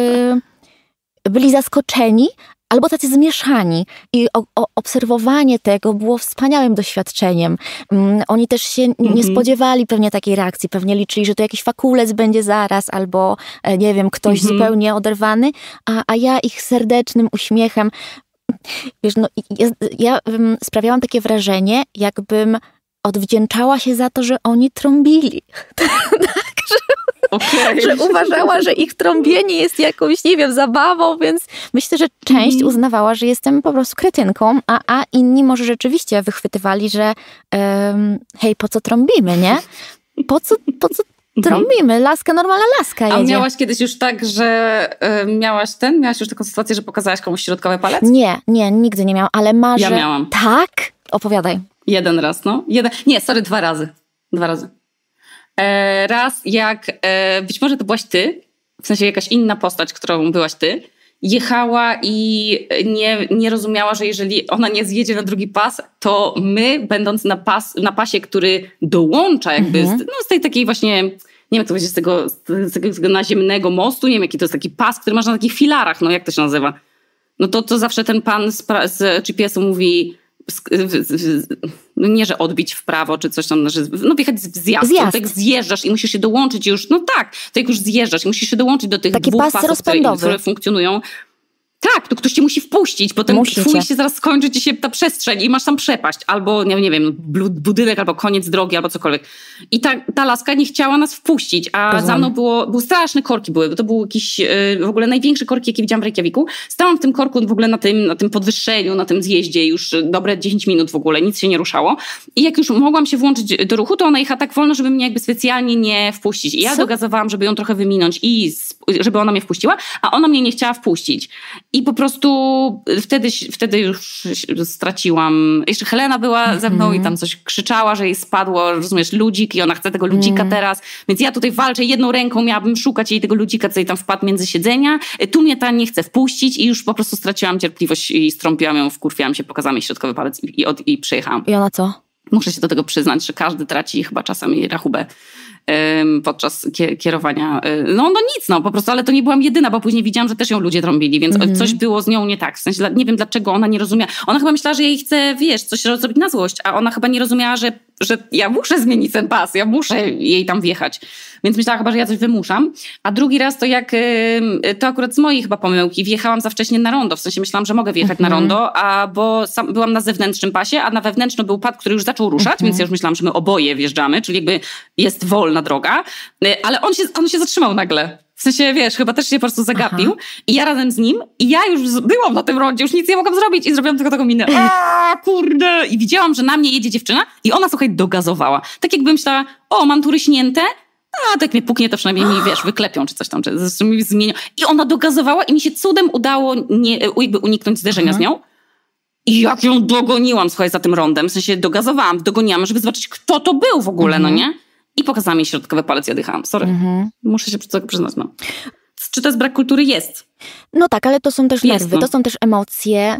yy, byli zaskoczeni, albo tacy zmieszani. I o, o, obserwowanie tego było wspaniałym doświadczeniem. Um, oni też się mm-hmm. nie spodziewali pewnie takiej reakcji. Pewnie liczyli, że to jakiś fakulec będzie zaraz, albo nie wiem, ktoś mm-hmm. zupełnie oderwany. A, a ja ich serdecznym uśmiechem... Wiesz, no, ja, ja um, sprawiałam takie wrażenie, jakbym odwdzięczała się za to, że oni trąbili. tak, że... Okay. że uważała, że ich trąbienie jest jakąś, nie wiem, zabawą, więc myślę, że część mm. uznawała, że jestem po prostu kretynką, a, a inni może rzeczywiście wychwytywali, że um, hej, po co trąbimy, nie? Po co, po co trąbimy? Laska, normalna laska jedzie. A miałaś kiedyś już tak, że y, miałaś ten, miałaś już taką sytuację, że pokazałaś komuś środkowy palec? Nie, nie, nigdy nie miałam, ale marzę... Ja miałam. Tak? Opowiadaj. Jeden raz, no. Jeden, nie, sorry, dwa razy. Dwa razy. E, raz jak, e, być może to byłaś ty, w sensie jakaś inna postać, którą byłaś ty, jechała i nie, nie rozumiała, że jeżeli ona nie zjedzie na drugi pas, to my, będąc na, pas, na pasie, który dołącza jakby mhm. z, no, z tej takiej właśnie, nie wiem jak to będzie, z tego, z tego, z tego naziemnego mostu, nie wiem jaki to jest taki pas, który masz na takich filarach, no jak to się nazywa? No to, to zawsze ten pan z, z G P S-u mówi... No nie, że odbić w prawo, czy coś tam, że no wjechać w zjazd, zjazd. Tak zjeżdżasz i musisz się dołączyć już, no tak, to jak już zjeżdżasz i musisz się dołączyć do tych Taki dwóch pas pasów, które, które funkcjonują. Tak, to ktoś cię musi wpuścić, potem Musicie. twój się zaraz skończy ci się ta przestrzeń i masz tam przepaść, albo nie, nie wiem, budynek, albo koniec drogi, albo cokolwiek. I ta, ta laska nie chciała nas wpuścić, a Rozumiem. Za mną było, były straszne korki były, bo to był jakiś yy, w ogóle największy korki, jaki widziałam w Reykjaviku. Stałam w tym korku w ogóle na tym, na tym podwyższeniu, na tym zjeździe już dobre dziesięć minut w ogóle, nic się nie ruszało. I jak już mogłam się włączyć do ruchu, to ona jechała tak wolno, żeby mnie jakby specjalnie nie wpuścić. I ja Co? dogazowałam, żeby ją trochę wyminąć i żeby ona mnie wpuściła, a ona mnie nie chciała wpuścić. I po prostu wtedy, wtedy już straciłam. Jeszcze Helena była mm-hmm. ze mną i tam coś krzyczała, że jej spadło, rozumiesz, ludzik i ona chce tego ludzika mm. teraz. Więc ja tutaj walczę, jedną ręką miałabym szukać jej tego ludzika, co jej tam wpadł między siedzenia. Tu mnie ta nie chce wpuścić i już po prostu straciłam cierpliwość i strąpiłam ją, wkurwiałam się, pokazałam jej środkowy palec i, i, od, i przejechałam. I ona co? Muszę się do tego przyznać, że każdy traci chyba czasami rachubę podczas kierowania. No, no nic, no po prostu, ale to nie byłam jedyna, bo później widziałam, że też ją ludzie trąbili, więc mm-hmm. coś było z nią nie tak. W sensie, nie wiem dlaczego ona nie rozumiała. Ona chyba myślała, że jej chce, wiesz, coś zrobić na złość, a ona chyba nie rozumiała, że, że ja muszę zmienić ten pas, ja muszę jej tam wjechać. Więc myślała chyba, że ja coś wymuszam. A drugi raz to jak, to akurat z mojej chyba pomyłki, wjechałam za wcześnie na rondo, w sensie myślałam, że mogę wjechać mm-hmm. na rondo, a bo sam, byłam na zewnętrznym pasie, a na wewnętrznym był pad, który już zaczął ruszać, mm-hmm. więc ja już myślałam, że my oboje wjeżdżamy, czyli jakby jest wolna droga, ale on się, on się zatrzymał nagle. W sensie, wiesz, chyba też się po prostu zagapił. Aha. I ja razem z nim. I ja już byłam na tym rondzie, już nic nie mogłam zrobić. I zrobiłam tylko taką minę. A kurde! I widziałam, że na mnie jedzie dziewczyna. I ona, słuchaj, dogazowała. Tak jakby myślała, o, mam tu ryśnięte. A tak mnie puknie, to przynajmniej mi, wiesz, wyklepią czy coś tam. Czy zresztą mi zmienią. I ona dogazowała i mi się cudem udało nie, jakby uniknąć zderzenia Aha. z nią. I jak ją dogoniłam, słuchaj, za tym rondem. W sensie dogazowałam, dogoniłam, żeby zobaczyć, kto to był w ogóle, mhm. no nie? I pokazała mi środkowy palec i odjechałam. Sorry. Mhm. Muszę się przyznać, no. Czy to jest brak kultury? Jest. No tak, ale to są też nerwy, jest, no. to są też emocje.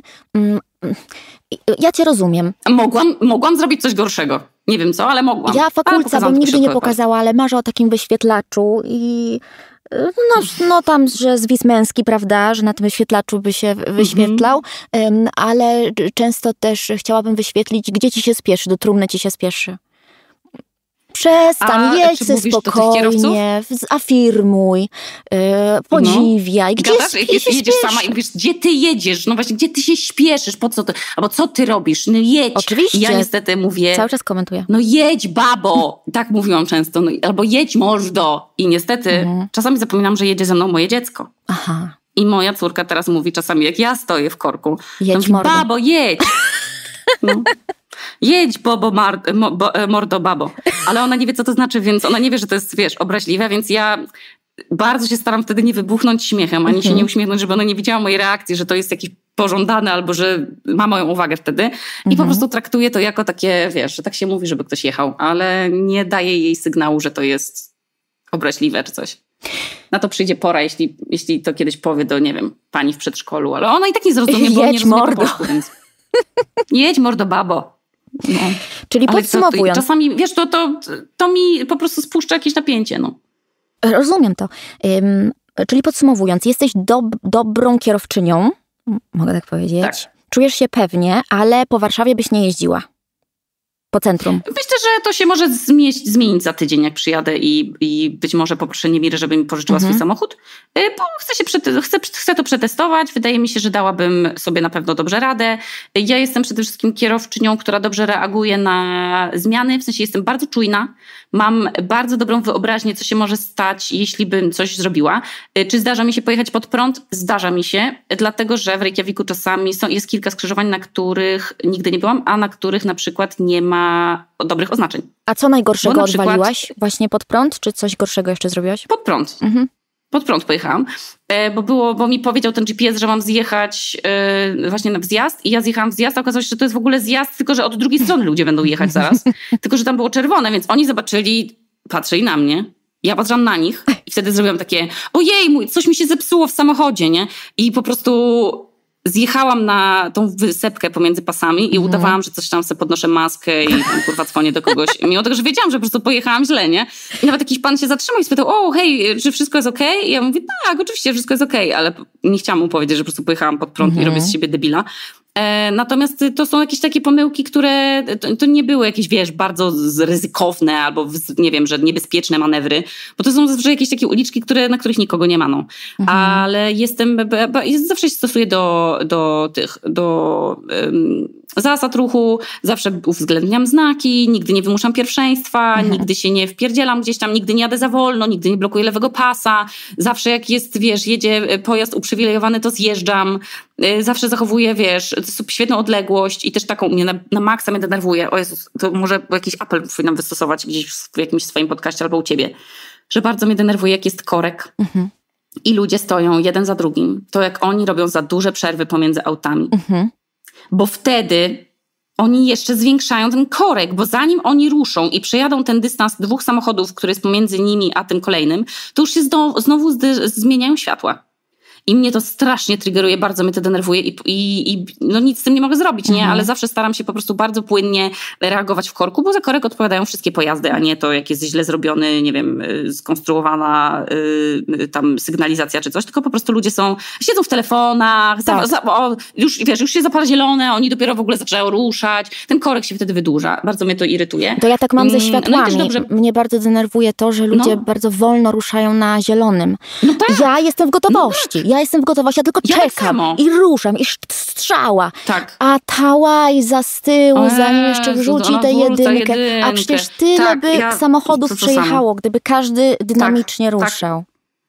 Ja cię rozumiem. Mogłam, mogłam zrobić coś gorszego. Nie wiem co, ale mogłam. Ja fakulca bym nigdy nie pokazała, ale marzę o takim wyświetlaczu i... No, no tam, że zwis męski, prawda, że na tym wyświetlaczu by się wyświetlał, mm-hmm. ale często też chciałabym wyświetlić, gdzie ci się spieszy, do trumny ci się spieszy. Przestań, A, jedź ze spokojnie, afirmuj, yy, podziwiaj. No. Gdzie Gadasz, jak jedziesz spieszy? Sama i mówisz, gdzie ty jedziesz? No właśnie, gdzie ty się śpieszysz? Po co ty? Albo co ty robisz? No jedź. Oczywiście. I ja niestety mówię... Cały czas komentuję. No jedź, babo! Tak mówiłam często. No, albo jedź, mordo. I niestety mhm. czasami zapominam, że jedzie ze mną moje dziecko. Aha. I moja córka teraz mówi czasami, jak ja stoję w korku. Jedź, mówi, mordo. Babo, jedź! No. Jedź, bobo, mar, mo, bo, mordo, babo. Ale ona nie wie, co to znaczy, więc ona nie wie, że to jest, wiesz, obraźliwe, więc ja bardzo się staram wtedy nie wybuchnąć śmiechem, ani mm-hmm. się nie uśmiechnąć, żeby ona nie widziała mojej reakcji, że to jest jakiś pożądane, albo że ma moją uwagę wtedy. I mm-hmm. po prostu traktuję to jako takie, wiesz, że tak się mówi, żeby ktoś jechał, ale nie daje jej sygnału, że to jest obraźliwe czy coś. Na to przyjdzie pora, jeśli, jeśli to kiedyś powie do, nie wiem, pani w przedszkolu, ale ona i tak nie zrozumie, bo Jedź, nie mordo. Po polsku, więc... Jedź, mordo, babo. No. Czyli ale podsumowując. To, czasami, wiesz, to, to, to mi po prostu spuszcza jakieś napięcie, no. Rozumiem to. Um, czyli podsumowując, jesteś dob- dobrą kierowczynią, mogę tak powiedzieć. Tak. Czujesz się pewnie, ale po Warszawie byś nie jeździła. Po centrum. Myślę, że to się może zmienić, zmienić za tydzień, jak przyjadę i, i być może poproszę Niemirę, żeby mi pożyczyła mhm. swój samochód. Bo chcę, się przete- chcę, chcę to przetestować. Wydaje mi się, że dałabym sobie na pewno dobrze radę. Ja jestem przede wszystkim kierowczynią, która dobrze reaguje na zmiany. W sensie jestem bardzo czujna. Mam bardzo dobrą wyobraźnię, co się może stać, jeśli bym coś zrobiła. Czy zdarza mi się pojechać pod prąd? Zdarza mi się, dlatego że w Reykjaviku czasami są, jest kilka skrzyżowań, na których nigdy nie byłam, a na których na przykład nie ma dobrych oznaczeń. A co najgorszego na przykład, odwaliłaś? Właśnie pod prąd? Czy coś gorszego jeszcze zrobiłaś? Pod prąd. Mhm. Pod prąd pojechałam, bo, było, bo mi powiedział ten G P S, że mam zjechać yy, właśnie na wzjazd i ja zjechałam w zjazd, a okazało się, że to jest w ogóle zjazd, tylko że od drugiej strony ludzie będą jechać zaraz. Tylko że tam było czerwone, więc oni zobaczyli, patrzyli na mnie, ja patrzyłam na nich i wtedy zrobiłam takie, ojej, mój, coś mi się zepsuło w samochodzie, nie? I po prostu... Zjechałam na tą wysepkę pomiędzy pasami i mm. udawałam, że coś tam sobie podnoszę maskę i tam, kurwa dzwonię do kogoś. Mimo tego, że wiedziałam, że po prostu pojechałam źle, nie? I nawet jakiś pan się zatrzymał i spytał, o hej, czy wszystko jest okej? Okay? I ja mówię, tak, oczywiście, wszystko jest okej, okay, ale nie chciałam mu powiedzieć, że po prostu pojechałam pod prąd mm. i robię z siebie debila. E, natomiast to są jakieś takie pomyłki, które to, to nie były jakieś, wiesz, bardzo ryzykowne albo, nie wiem, że niebezpieczne manewry, bo to są zawsze jakieś takie uliczki, które, na których nikogo nie ma, no. Mhm. Ale jestem, b, b, zawsze się stosuję do, do tych, do um, zasad ruchu, zawsze uwzględniam znaki, nigdy nie wymuszam pierwszeństwa, mhm. nigdy się nie wpierdzielam gdzieś tam, nigdy nie jadę za wolno, nigdy nie blokuję lewego pasa, zawsze jak jest, wiesz, jedzie pojazd uprzywilejowany, to zjeżdżam, zawsze zachowuję, wiesz, świetną odległość i też taką mnie na, na maksa mnie denerwuje. O Jezus, to może jakiś apel powinnam wystosować gdzieś w jakimś swoim podcaście albo u ciebie, że bardzo mnie denerwuje, jak jest korek mhm. i ludzie stoją jeden za drugim. To jak oni robią za duże przerwy pomiędzy autami. Mhm. Bo wtedy oni jeszcze zwiększają ten korek, bo zanim oni ruszą i przejadą ten dystans dwóch samochodów, który jest pomiędzy nimi a tym kolejnym, to już się znowu, znowu zdy, zmieniają światła. I mnie to strasznie triggeruje, bardzo mnie to denerwuje i, i, i no nic z tym nie mogę zrobić, nie? Mhm. Ale zawsze staram się po prostu bardzo płynnie reagować w korku, bo za korek odpowiadają wszystkie pojazdy, a nie to, jak jest źle zrobiony, nie wiem, skonstruowana y, tam sygnalizacja czy coś, tylko po prostu ludzie są, siedzą w telefonach, tak. za, za, o, już, wiesz, już się zapala zielone, oni dopiero w ogóle zaczynają ruszać, ten korek się wtedy wydłuża, bardzo mnie to irytuje. To ja tak mam ze światłami. No dobrze... Mnie bardzo denerwuje to, że ludzie no. bardzo wolno ruszają na zielonym. No tak. Ja jestem w gotowości. No tak. Ja jestem w gotowości, ja tylko ja czekam tak i ruszam i strzała. Tak. A ta łajza z tyłu, o zanim jeszcze wrzuci tę jedynkę. jedynkę. A przecież tyle tak, by ja, samochodów to to przejechało, samo. Gdyby każdy dynamicznie tak, ruszał.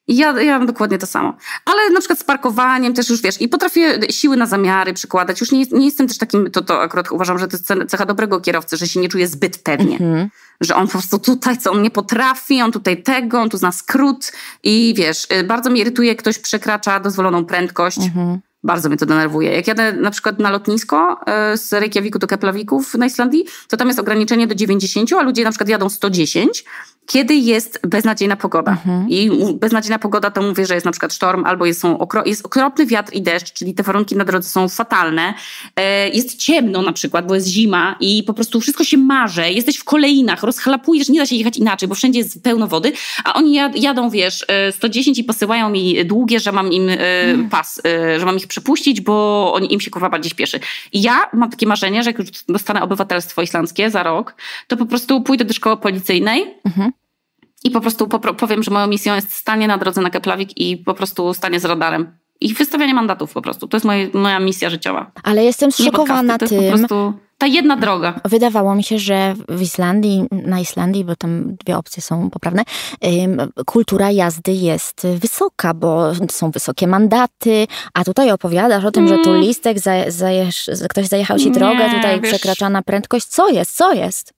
Ja, ja mam dokładnie to samo. Ale na przykład z parkowaniem też już wiesz, i potrafię siły na zamiary przykładać. Już nie, nie jestem też takim, to, to akurat uważam, że to jest cecha dobrego kierowcy, że się nie czuje zbyt pewnie. Mm-hmm. Że on po prostu tutaj, co on nie potrafi, on tutaj tego, on tu zna skrót. I wiesz, bardzo mnie irytuje, jak ktoś przekracza dozwoloną prędkość. Mm-hmm. Bardzo mnie to denerwuje. Jak jadę na przykład na lotnisko z Reykjaviku do Keplavików na Islandii, to tam jest ograniczenie do dziewięćdziesiąt, a ludzie na przykład jadą sto dziesięć, kiedy jest beznadziejna pogoda. Mhm. I beznadziejna pogoda to mówię, że jest na przykład sztorm, albo jest, są okro- jest okropny wiatr i deszcz, czyli te warunki na drodze są fatalne. E, jest ciemno na przykład, bo jest zima i po prostu wszystko się marze. Jesteś w kolejnach, rozchlapujesz, nie da się jechać inaczej, bo wszędzie jest pełno wody, a oni jad- jadą, wiesz, sto dziesięć i posyłają mi długie, że mam im e, mhm. pas, e, że mam ich przepuścić, bo oni, im się kurwa bardziej śpieszy. I ja mam takie marzenie, że jak już dostanę obywatelstwo islandzkie za rok, to po prostu pójdę do szkoły policyjnej mhm. i po prostu popro- powiem, że moją misją jest stanie na drodze na Keflavik i po prostu stanie z radarem. I wystawianie mandatów po prostu. To jest moje, moja misja życiowa. Ale jestem zszokowana tym. To jest po prostu ta jedna droga. Wydawało mi się, że w Islandii, na Islandii, bo tam dwie opcje są poprawne, kultura jazdy jest wysoka, bo są wysokie mandaty, a tutaj opowiadasz o tym, mm. że tu listek, za, zajesz, ktoś zajechał ci drogę, nie, tutaj wiesz, przekraczana prędkość. Co jest? Co jest?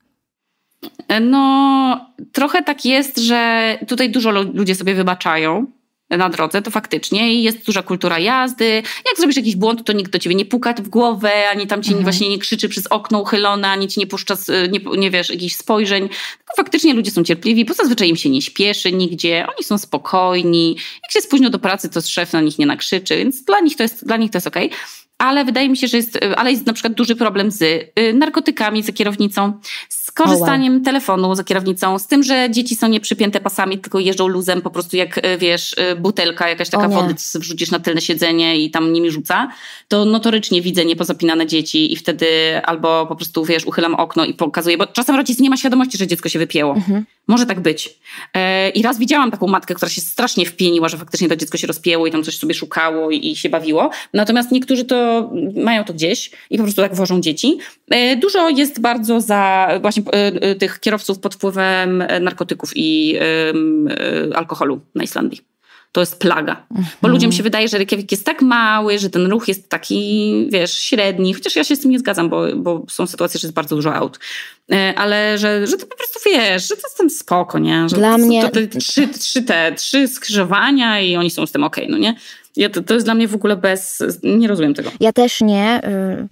No, trochę tak jest, że tutaj dużo ludzie sobie wybaczają na drodze, to faktycznie. I jest duża kultura jazdy. Jak zrobisz jakiś błąd, to nikt do ciebie nie puka w głowę, ani tam ci mhm. właśnie nie krzyczy przez okno uchylone, ani ci nie puszcza, nie, nie wiesz, jakichś spojrzeń. Tylko faktycznie ludzie są cierpliwi, bo zazwyczaj im się nie śpieszy nigdzie, oni są spokojni. Jak się spóźnią do pracy, to szef na nich nie nakrzyczy, więc dla nich to jest, dla nich to jest okej. Ale wydaje mi się, że jest, ale jest na przykład duży problem z y, narkotykami za kierownicą, z korzystaniem oh wow. telefonu za kierownicą, z tym, że dzieci są nieprzypięte pasami, tylko jeżdżą luzem po prostu jak, wiesz, butelka, jakaś taka wody, co wrzucisz na tylne siedzenie i tam nimi rzuca. To notorycznie widzę niepozapinane dzieci i wtedy albo po prostu, wiesz, uchylam okno i pokazuję, bo czasem rodzic nie ma świadomości, że dziecko się wypięło. Mhm. Może tak być. E, I raz widziałam taką matkę, która się strasznie wpieniła, że faktycznie to dziecko się rozpięło i tam coś sobie szukało i, i się bawiło. Natomiast niektórzy to mają to gdzieś i po prostu tak wożą dzieci. E, dużo jest bardzo za właśnie e, tych kierowców pod wpływem narkotyków i e, e, alkoholu na Islandii. To jest plaga. Mhm. Bo ludziom się wydaje, że Reykjavik jest tak mały, że ten ruch jest taki, wiesz, średni. Chociaż ja się z tym nie zgadzam, bo, bo są sytuacje, że jest bardzo dużo aut. Ale że, że to po prostu, wiesz, że to jest tam spoko, nie? Że Dla to, mnie... To, to, to, trzy, trzy te, trzy skrzyżowania i oni są z tym okej, okay, no nie? Ja, to, to jest dla mnie w ogóle bez... Nie rozumiem tego. Ja też nie... Y-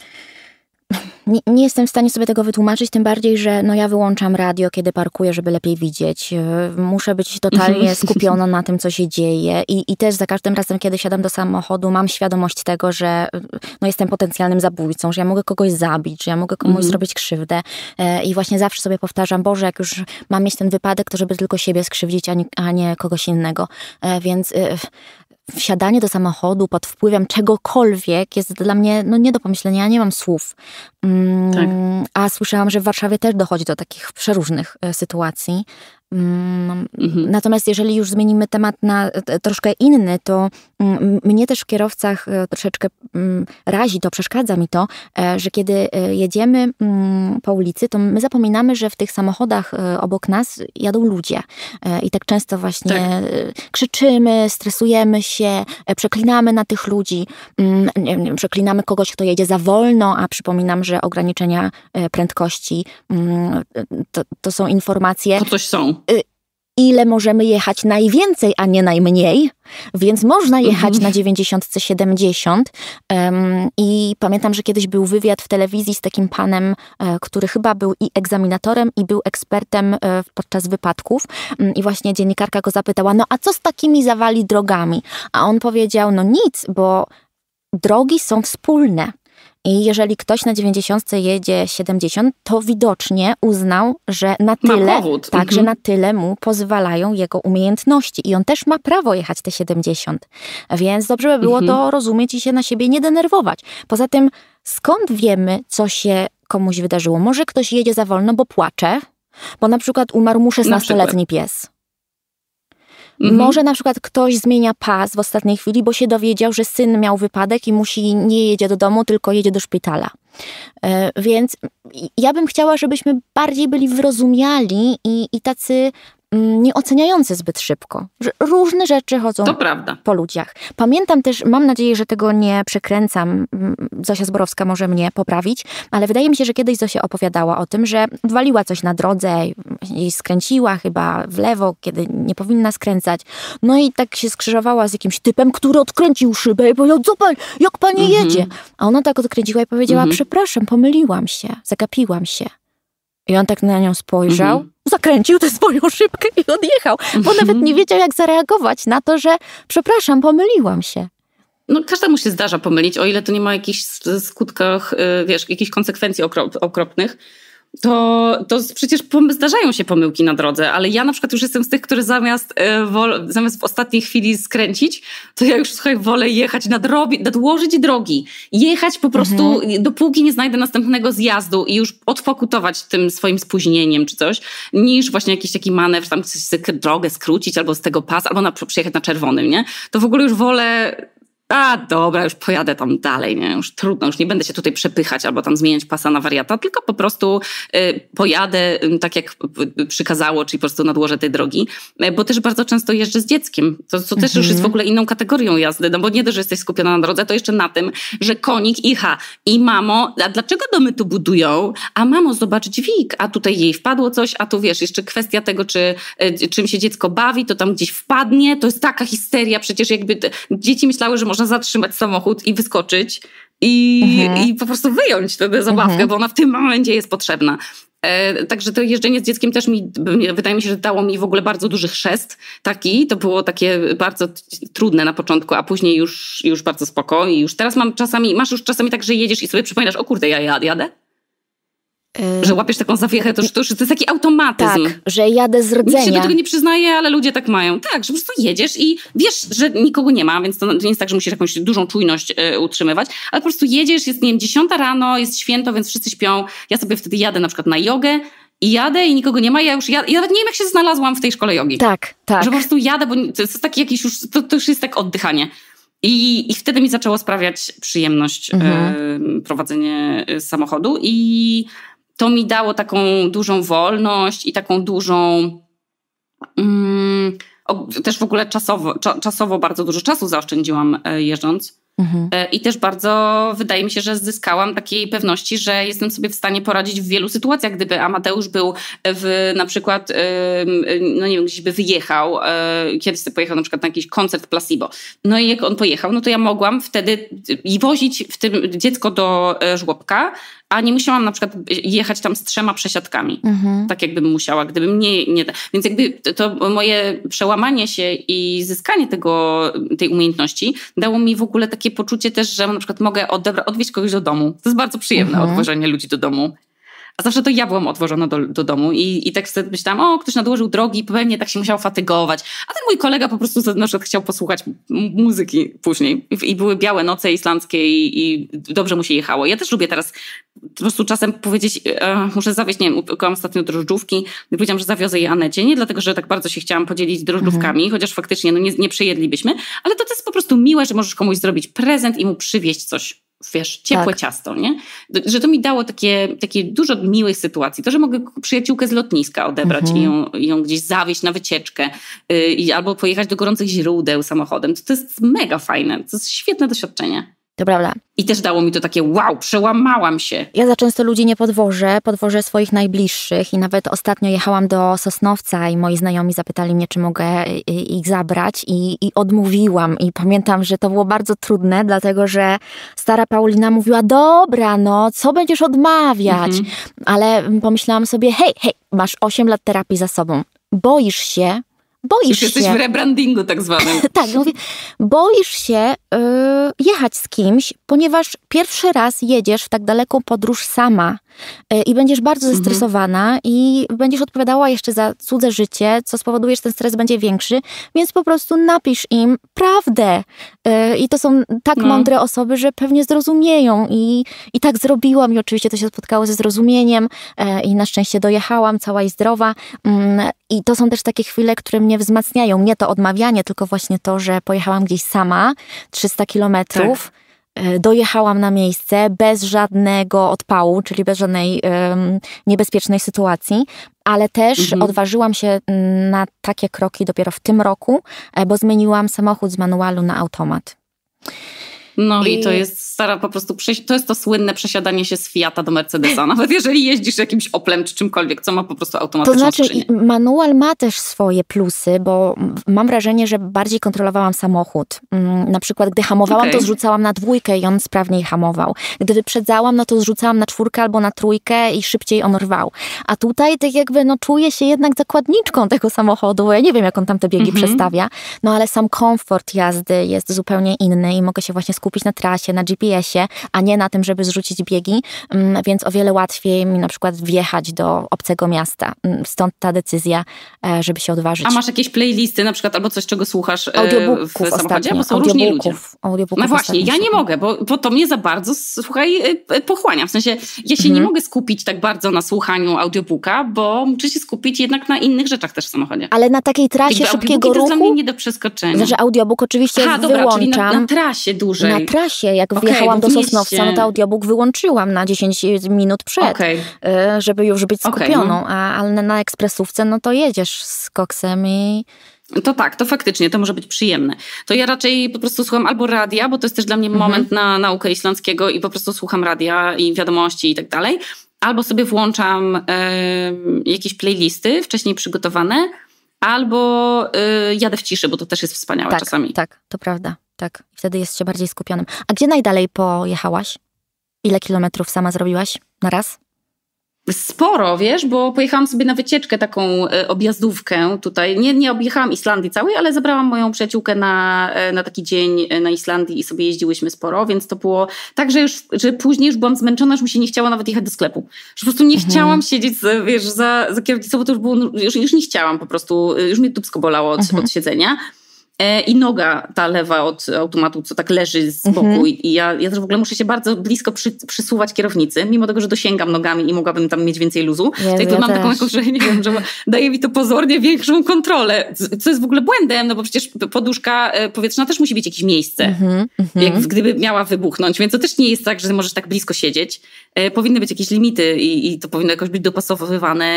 Nie, nie jestem w stanie sobie tego wytłumaczyć, tym bardziej, że no ja wyłączam radio, kiedy parkuję, żeby lepiej widzieć. Muszę być totalnie skupiona na tym, co się dzieje i, i też za każdym razem, kiedy siadam do samochodu, mam świadomość tego, że no jestem potencjalnym zabójcą, że ja mogę kogoś zabić, że ja mogę komuś mm-hmm. zrobić krzywdę i właśnie zawsze sobie powtarzam, Boże, jak już mam mieć ten wypadek, to żeby tylko siebie skrzywdzić, a nie, a nie kogoś innego. Więc... Wsiadanie do samochodu pod wpływem czegokolwiek jest dla mnie no, nie do pomyślenia. Ja nie mam słów. Mm, tak. A słyszałam, że w Warszawie też dochodzi do takich przeróżnych e, sytuacji. Mm, mhm. Natomiast jeżeli już zmienimy temat na e, troszkę inny, to mm, mnie też w kierowcach e, troszeczkę mm, razi to, przeszkadza mi to, e, że kiedy e, jedziemy mm, po ulicy, to my zapominamy, że w tych samochodach e, obok nas jadą ludzie. E, I tak często właśnie tak. e, krzyczymy, stresujemy się, e, przeklinamy na tych ludzi, mm, nie, nie, przeklinamy kogoś, kto jedzie za wolno, a przypominam, że ograniczenia e, prędkości mm, to, to są informacje... To coś są. Ile możemy jechać najwięcej, a nie najmniej, więc można jechać mm-hmm. na dziewięćdziesiąt siedemdziesiąt um, i pamiętam, że kiedyś był wywiad w telewizji z takim panem, e, który chyba był i egzaminatorem i był ekspertem e, podczas wypadków um, i właśnie dziennikarka go zapytała, no a co z takimi zawali drogami? A on powiedział, no nic, bo drogi są wspólne. I jeżeli ktoś na dziewięćdziesiątce jedzie siedemdziesiąt, to widocznie uznał, że na tyle, tak, mhm. że na tyle mu pozwalają jego umiejętności. I on też ma prawo jechać te siedemdziesiąt. Więc dobrze by było mhm. to rozumieć i się na siebie nie denerwować. Poza tym, skąd wiemy, co się komuś wydarzyło? Może ktoś jedzie za wolno, bo płacze, bo na przykład umarł mu szesnastoletni pies. Mhm. Może na przykład ktoś zmienia pas w ostatniej chwili, bo się dowiedział, że syn miał wypadek i musi nie jedzie do domu, tylko jedzie do szpitala. Więc ja bym chciała, żebyśmy bardziej byli wyrozumiali i, i tacy nieoceniający zbyt szybko. Że różne rzeczy chodzą to prawda. po ludziach. Pamiętam też, mam nadzieję, że tego nie przekręcam, Zosia Zborowska może mnie poprawić, ale wydaje mi się, że kiedyś Zosia opowiadała o tym, że odwaliła coś na drodze, jej skręciła chyba w lewo, kiedy nie powinna skręcać. No i tak się skrzyżowała z jakimś typem, który odkręcił szybę i powiedział, co pani, jak pani mhm. jedzie? A ona tak odkręciła i powiedziała, mhm. przepraszam, pomyliłam się, zagapiłam się. I on tak na nią spojrzał, mhm. zakręcił tę swoją szybkę i odjechał, bo mhm. nawet nie wiedział, jak zareagować na to, że przepraszam, pomyliłam się. No każdemu się zdarza pomylić, o ile to nie ma jakichś skutkach, wiesz, jakichś konsekwencji okrop, okropnych. To, to przecież zdarzają się pomyłki na drodze, ale ja na przykład już jestem z tych, który zamiast, e, wol, zamiast w ostatniej chwili skręcić, to ja już, słuchaj, wolę jechać, nadrobić, nadłożyć drogi. Jechać po prostu, mhm. dopóki nie znajdę następnego zjazdu i już odpokutować tym swoim spóźnieniem czy coś, niż właśnie jakiś taki manewr, tam drogę skrócić albo z tego pas, albo na, przyjechać na czerwonym, nie? To w ogóle już wolę... A dobra, już pojadę tam dalej, nie? Już trudno, już nie będę się tutaj przepychać albo tam zmieniać pasa na wariata, tylko po prostu y, pojadę y, tak jak przykazało, czyli po prostu nadłożę tej drogi, y, bo też bardzo często jeżdżę z dzieckiem, to, to też mhm. już jest w ogóle inną kategorią jazdy, no bo nie dość, że jesteś skupiona na drodze, to jeszcze na tym, że konik icha i mamo, a dlaczego domy tu budują? A mamo, zobacz dźwig, a tutaj jej wpadło coś, a tu wiesz, jeszcze kwestia tego, czy y, czym się dziecko bawi, to tam gdzieś wpadnie, to jest taka histeria, przecież jakby te, dzieci myślały, że można zatrzymać samochód i wyskoczyć i, mhm. i po prostu wyjąć tę zabawkę, mhm. bo ona w tym momencie jest potrzebna. E, także to jeżdżenie z dzieckiem też mi, wydaje mi się, że dało mi w ogóle bardzo duży chrzest taki. To było takie bardzo trudne na początku, a później już, już bardzo spoko. I już teraz mam czasami, masz już czasami tak, że jedziesz i sobie przypominasz, o kurde, ja jadę? Że łapiesz taką zawiechę, to już, to już to jest taki automatyzm. Tak, że jadę z rdzenia. Nikt się do tego nie przyznaje, ale ludzie tak mają. Tak, że po prostu jedziesz i wiesz, że nikogo nie ma, więc to nie jest tak, że musisz jakąś dużą czujność y, utrzymywać, ale po prostu jedziesz, jest, nie wiem, dziesiąta rano, jest święto, więc wszyscy śpią. Ja sobie wtedy jadę na przykład na jogę i jadę i nikogo nie ma. Ja już ja, ja nawet nie wiem, jak się znalazłam w tej szkole jogi. Tak, tak. Że po prostu jadę, bo to jest taki jakiś już, to, to już jest tak oddychanie. I, I wtedy mi zaczęło sprawiać przyjemność mhm. y, prowadzenie samochodu i to mi dało taką dużą wolność i taką dużą... Mm, o, też w ogóle czasowo, cza, czasowo bardzo dużo czasu zaoszczędziłam e, jeżdżąc. Mhm. E, I też bardzo wydaje mi się, że zyskałam takiej pewności, że jestem sobie w stanie poradzić w wielu sytuacjach. Gdyby Amateusz był w na przykład, e, no nie wiem, gdzieś by wyjechał, e, kiedyś sobie pojechał na przykład na jakiś koncert Placebo. No i jak on pojechał, no to ja mogłam wtedy i wozić w tym dziecko do e, żłobka, a nie musiałam na przykład jechać tam z trzema przesiadkami. Mhm. Tak jakbym musiała, gdybym nie, nie... Więc jakby to moje przełamanie się i zyskanie tego, tej umiejętności dało mi w ogóle takie poczucie też, że na przykład mogę odebra- odwieźć kogoś do domu. To jest bardzo przyjemne, mhm. odwożenie ludzi do domu. A zawsze to ja byłam odwożona do, do domu i, i tak wtedy myślałam, o, ktoś nadłożył drogi, pewnie tak się musiał fatygować. A ten mój kolega po prostu na przykład chciał posłuchać m- muzyki później. I, I były białe noce islandzkie i, i dobrze mu się jechało. Ja też lubię teraz po prostu czasem powiedzieć, e, muszę zawieźć, nie wiem, upekłam ostatnio drożdżówki i powiedziałam, że zawiozę je Anecie, nie dlatego, że tak bardzo się chciałam podzielić drożdżówkami, mhm. chociaż faktycznie no nie, nie przejedlibyśmy, ale to, to jest po prostu miłe, że możesz komuś zrobić prezent i mu przywieźć coś. Wiesz, ciepłe tak. ciasto, nie? Że to mi dało takie, takie dużo miłych sytuacji. To, że mogę przyjaciółkę z lotniska odebrać mhm. i ją, ją gdzieś zawieźć na wycieczkę yy, albo pojechać do gorących źródeł samochodem. To, to jest mega fajne. To jest świetne doświadczenie. To prawda. I też dało mi to takie wow, przełamałam się. Ja za często ludzi nie podwożę, podwożę swoich najbliższych i nawet ostatnio jechałam do Sosnowca i moi znajomi zapytali mnie, czy mogę ich zabrać i, i odmówiłam. I pamiętam, że to było bardzo trudne, dlatego że stara Paulina mówiła, dobra, no co będziesz odmawiać? Mhm. Ale pomyślałam sobie, hej, hej, masz osiem lat terapii za sobą, boisz się, Boisz Już się. Jesteś w rebrandingu tak zwanym. Tak, mówię, boisz się yy, jechać z kimś, ponieważ pierwszy raz jedziesz w tak daleką podróż sama yy, i będziesz bardzo zestresowana mhm. i będziesz odpowiadała jeszcze za cudze życie, co spowoduje, że ten stres będzie większy, więc po prostu napisz im prawdę. Yy, I to są tak no. mądre osoby, że pewnie zrozumieją i, i tak zrobiłam i oczywiście to się spotkało ze zrozumieniem yy, i na szczęście dojechałam cała i zdrowa. Yy, I to są też takie chwile, które mnie wzmacniają. Nie to odmawianie, tylko właśnie to, że pojechałam gdzieś sama, trzysta kilometrów. Tak. dojechałam na miejsce bez żadnego odpału, czyli bez żadnej um, niebezpiecznej sytuacji, ale też mhm. odważyłam się na takie kroki dopiero w tym roku, bo zmieniłam samochód z manualu na automat. No i, i to jest stara po prostu, to jest to słynne przesiadanie się z Fiata do Mercedesa. Nawet jeżeli jeździsz jakimś Oplem czy czymkolwiek, co ma po prostu automatyczną To znaczy skrzynię. Manual ma też swoje plusy, bo mam wrażenie, że bardziej kontrolowałam samochód. Na przykład gdy hamowałam, okay. to zrzucałam na dwójkę i on sprawniej hamował. Gdy wyprzedzałam, no to zrzucałam na czwórkę albo na trójkę i szybciej on rwał. A tutaj tak jakby no czuję się jednak zakładniczką tego samochodu, bo ja nie wiem, jak on tam te biegi mm-hmm. przestawia, no ale sam komfort jazdy jest zupełnie inny i mogę się właśnie skupić na trasie, na G P S-ie, a nie na tym, żeby zrzucić biegi, więc o wiele łatwiej mi na przykład wjechać do obcego miasta. Stąd ta decyzja, żeby się odważyć. A masz jakieś playlisty na przykład, albo coś, czego słuchasz audiobooków w samochodzie? Ostatnio. Bo są różni ludzie. Audiobooków no właśnie, ja nie mogę, bo, bo to mnie za bardzo, słuchaj, pochłania. W sensie, ja się mhm. nie mogę skupić tak bardzo na słuchaniu audiobooka, bo muszę się skupić jednak na innych rzeczach też w samochodzie. Ale na takiej trasie jakby szybkiego ruchu? To jest dla mnie nie do przeskoczenia. Znaczy audiobook oczywiście Aha, dobra, wyłączam. Czyli na, na trasie dłużej. Na trasie, jak okay, wjechałam do Sosnowca, no to audiobook wyłączyłam na dziesięć minut przed, okay. żeby już być skupioną, okay, no. a, ale na ekspresówce, no to jedziesz z koksem i... To tak, to faktycznie, to może być przyjemne. To ja raczej po prostu słucham albo radia, bo to jest też dla mnie mhm. moment na naukę islandzkiego i po prostu słucham radia i wiadomości i tak dalej. Albo sobie włączam e, jakieś playlisty wcześniej przygotowane, albo e, jadę w ciszy, bo to też jest wspaniałe tak, czasami. Tak, to prawda. Tak, wtedy jest się bardziej skupionym. A gdzie najdalej pojechałaś? Ile kilometrów sama zrobiłaś na raz? Sporo, wiesz, bo pojechałam sobie na wycieczkę, taką e, objazdówkę tutaj. Nie, nie objechałam Islandii całej, ale zabrałam moją przyjaciółkę na, e, na taki dzień na Islandii i sobie jeździłyśmy sporo, więc to było tak, że już że później już byłam zmęczona, że mi się nie chciało nawet jechać do sklepu. Że po prostu nie mhm. chciałam siedzieć, wiesz, za, za kierownicą, bo to już było, już, już nie chciałam po prostu, już mnie dupsko bolało od, mhm. od siedzenia. I noga ta lewa od automatu, co tak leży z boku mhm. i ja, ja też w ogóle muszę się bardzo blisko przy, przysuwać kierownicy, mimo tego, że dosięgam nogami i mogłabym tam mieć więcej luzu. Jezu, to ja ja mam też. taką jakąś, że nie wiem, że daje mi to pozornie większą kontrolę, co jest w ogóle błędem, no bo przecież poduszka powietrzna też musi mieć jakieś miejsce, mhm. jak gdyby miała wybuchnąć, więc to też nie jest tak, że możesz tak blisko siedzieć. Powinny być jakieś limity i, i to powinno jakoś być dopasowywane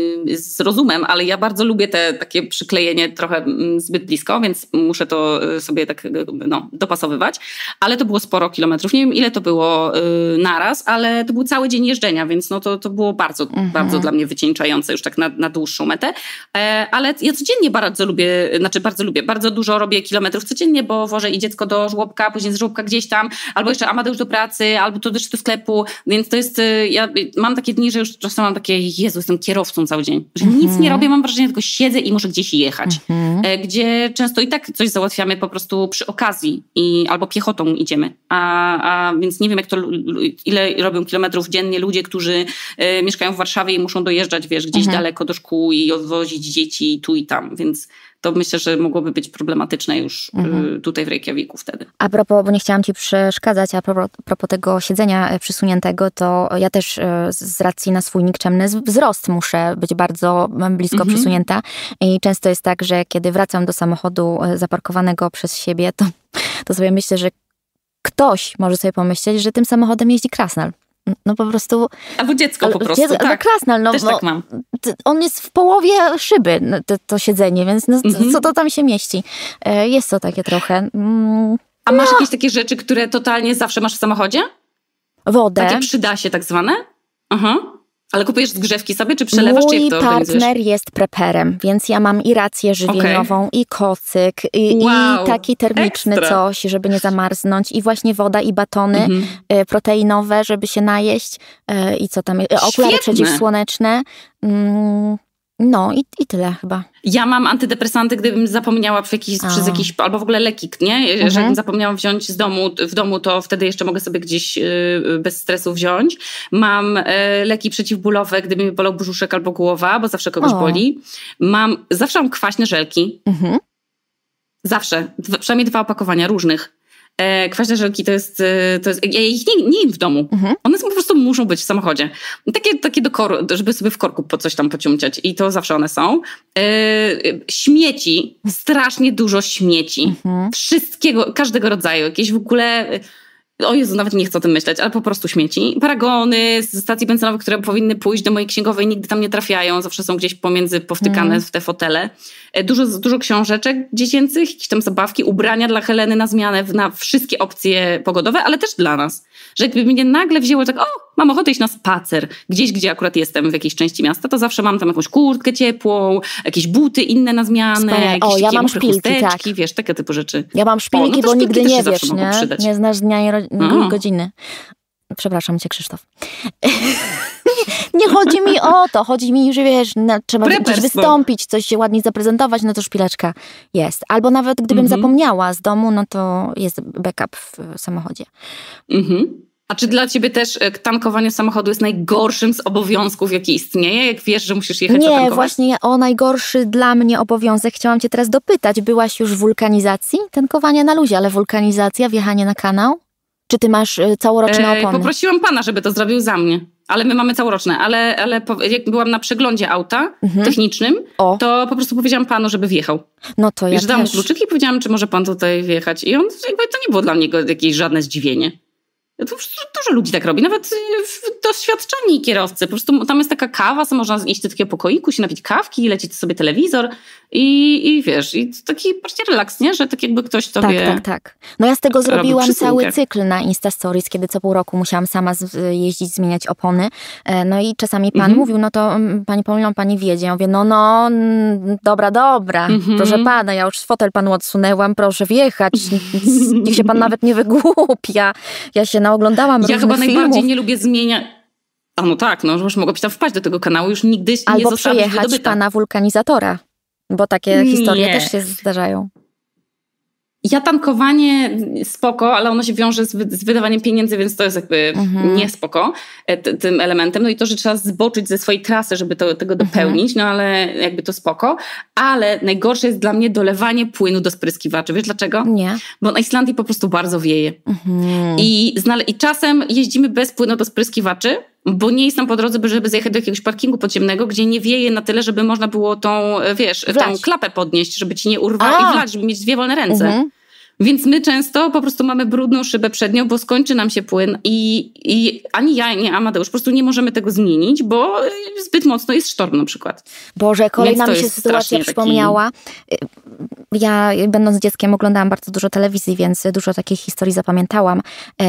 z rozumem, ale ja bardzo lubię te takie przyklejenie trochę zbyt blisko, więc muszę to sobie tak no, dopasowywać. Ale to było sporo kilometrów. Nie wiem, ile to było yy, naraz, ale to był cały dzień jeżdżenia, więc no to, to było bardzo, mhm. bardzo dla mnie wycieńczające już tak na, na dłuższą metę. E, ale ja codziennie bardzo lubię, znaczy bardzo lubię, bardzo dużo robię kilometrów codziennie, bo wożę i dziecko do żłobka, później z żłobka gdzieś tam, albo jeszcze Amadeusz do pracy, albo to też do sklepu, więc to jest, ja mam takie dni, że już czasem mam takie, Jezu, jestem kierowcą cały dzień, że mhm. nic nie robię, mam wrażenie, tylko siedzę i muszę gdzieś jechać. Mhm. E, gdzie często i tak coś załatwiamy po prostu przy okazji i albo piechotą idziemy. A, a więc nie wiem, jak to, ile robią kilometrów dziennie ludzie, którzy y, mieszkają w Warszawie i muszą dojeżdżać, wiesz, gdzieś mhm. daleko do szkół i odwozić dzieci tu i tam, więc to myślę, że mogłoby być problematyczne już mhm. y, tutaj w Reykjaviku wtedy. A propos, bo nie chciałam ci przeszkadzać, a propos, a propos tego siedzenia przysuniętego, to ja też y, z racji na swój nikczemny wzrost muszę być bardzo blisko mhm. przysunięta i często jest tak, że kiedy wracam do samochodu zaparkowanego przez siebie, to, to sobie myślę, że ktoś może sobie pomyśleć, że tym samochodem jeździ krasnal. No po prostu... Albo dziecko po prostu, dziecko, tak. Krasnal, no, Też no, tak mam. On jest w połowie szyby, to, to siedzenie, więc no, mm-hmm. co to tam się mieści? Jest to takie trochę... Mm, A masz no. jakieś takie rzeczy, które totalnie zawsze masz w samochodzie? Wodę. Takie przydasie tak zwane? Aha. Ale kupujesz zgrzewki sobie, czy przelewasz, Mój czy jak to organizujesz? partner jest preperem, więc ja mam i rację żywieniową, okay. i kocyk, i, wow. i taki termiczny Ekstra. coś, żeby nie zamarznąć, i właśnie woda, i batony mm-hmm. proteinowe, żeby się najeść, i co tam, okulary Świetne. przeciwsłoneczne. Mm. No i, i tyle chyba. Ja mam antydepresanty, gdybym zapomniała przez jakiś, przez jakiś albo w ogóle leki, nie? Mhm. Jeżeli zapomniałam wziąć z domu, w domu, to wtedy jeszcze mogę sobie gdzieś y, bez stresu wziąć. Mam y, leki przeciwbólowe, gdyby mi bolał brzuszek albo głowa, bo zawsze kogoś o. boli. Mam, zawsze mam kwaśne żelki. Mhm. Zawsze. Dwa, przynajmniej dwa opakowania różnych. E, kwaśne żelki to jest, to jest... Ja ich nie, nie jem w domu. Mhm. One po prostu muszą być w samochodzie. Takie, takie do koru, żeby sobie w korku po coś tam pociumciać. I to zawsze one są. E, śmieci. Strasznie dużo śmieci. Mhm. Wszystkiego, każdego rodzaju. Jakieś w ogóle... o Jezu, nawet nie chcę o tym myśleć, ale po prostu śmieci. Paragony z stacji benzynowych, które powinny pójść do mojej księgowej, nigdy tam nie trafiają, zawsze są gdzieś pomiędzy powtykane mm. w te fotele. Dużo, dużo książeczek dziecięcych, jakieś tam zabawki, ubrania dla Heleny na zmianę, na wszystkie opcje pogodowe, ale też dla nas. Że jakby mnie nagle wzięło tak, o, mam ochotę iść na spacer, gdzieś, gdzie akurat jestem, w jakiejś części miasta, to zawsze mam tam jakąś kurtkę ciepłą, jakieś buty inne na zmianę, Wspaniale. jakieś o, ja mam szpilki, tak. wiesz, takie typu rzeczy. Ja mam szpilki, o, no bo nigdy nie wiesz, nie? Nie znasz dnia i ro- no. godziny. Przepraszam cię, Krzysztof. Nie chodzi mi o to, chodzi mi, że wiesz, no, trzeba gdzieś wystąpić, coś się ładnie zaprezentować, no to szpileczka jest. Albo nawet gdybym mm-hmm. zapomniała z domu, no to jest backup w samochodzie. Mhm. A czy dla ciebie też tankowanie samochodu jest najgorszym z obowiązków, jaki istnieje, jak wiesz, że musisz jechać zatankować? Nie, właśnie o najgorszy dla mnie obowiązek chciałam cię teraz dopytać. Byłaś już w wulkanizacji? Tankowanie na luzie, ale wulkanizacja, wjechanie na kanał? Czy ty masz całoroczne opony? E, poprosiłam pana, żeby to zrobił za mnie. Ale my mamy całoroczne. Ale, ale po, jak byłam na przeglądzie auta mhm. technicznym, o. to po prostu powiedziałam panu, żeby wjechał. No to ja Wiesz, dałam też. mu kluczyki i powiedziałam, czy może pan tutaj wjechać. I on, jakby to nie było dla mnie jakieś żadne zdziwienie. To dużo ludzi tak robi, nawet doświadczeni kierowcy. Po prostu tam jest taka kawa, co można iść do takiego pokoiku, się napić kawki, lecieć sobie telewizor i, i wiesz, i taki bardziej relaks, nie? Że tak jakby ktoś tobie... Tak, tak, tak. No ja z tego zrobiłam cały cykl na Insta Stories, kiedy co pół roku musiałam sama jeździć, zmieniać opony. No i czasami pan mhm. mówił, no to pani Paulino, pani wiedzie. Ja mówię, no, no, dobra, dobra, mhm. proszę pana, ja już fotel panu odsunęłam, proszę wjechać. Niech się pan nawet nie wygłupia. Ja się naoglądałam Ja chyba filmów. najbardziej nie lubię zmieniać. A no tak, no już mogłabyś tam wpaść do tego kanału, już nigdy nie Albo zostawić przejechać wydobyta. pana wulkanizatora, bo takie nie. historie też się zdarzają. Ja tankowanie spoko, ale ono się wiąże z, wy, z wydawaniem pieniędzy, więc to jest jakby mhm. nie spoko t, tym elementem. No i to, że trzeba zboczyć ze swojej trasy, żeby to, tego dopełnić, mhm. no ale jakby to spoko. Ale najgorsze jest dla mnie dolewanie płynu do spryskiwaczy. Wiesz dlaczego? Nie. Bo na Islandii po prostu bardzo wieje. Mhm. I, znale- I czasem jeździmy bez płynu do spryskiwaczy, bo nie jest tam po drodze, żeby zajechać do jakiegoś parkingu podziemnego, gdzie nie wieje na tyle, żeby można było tą, wiesz, wlać. tą klapę podnieść, żeby ci nie urwało i wlać, żeby mieć dwie wolne ręce. Mhm. Więc my często po prostu mamy brudną szybę przednią, bo skończy nam się płyn i, i ani ja, ani Amadeusz po prostu nie możemy tego zmienić, bo zbyt mocno jest sztorm na przykład. Boże, kolejna mi się sytuacja przypomniała. Taki... Ja będąc dzieckiem oglądałam bardzo dużo telewizji, więc dużo takich historii zapamiętałam.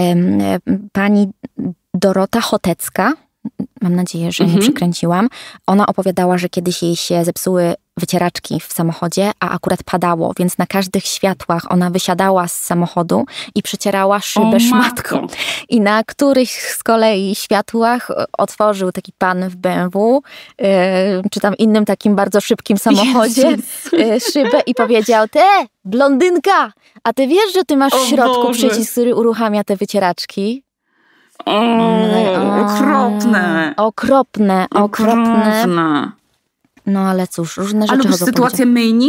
Pani Dorota Chotecka, mam nadzieję, że mhm. nie przekręciłam, ona opowiadała, że kiedyś jej się zepsuły wycieraczki w samochodzie, a akurat padało, więc na każdych światłach ona wysiadała z samochodu i przecierała szybę o, szmatką. matko. I na którychś z kolei światłach otworzył taki pan w B M W, yy, czy tam innym takim bardzo szybkim samochodzie yy, szybę i powiedział: te, blondynka, a ty wiesz, że ty masz w środku Boże. przycisk, który uruchamia te wycieraczki? O, o, okropne. Okropne, okropne. Okropne. No ale cóż, różne rzeczy. A lubisz sytuację myjni?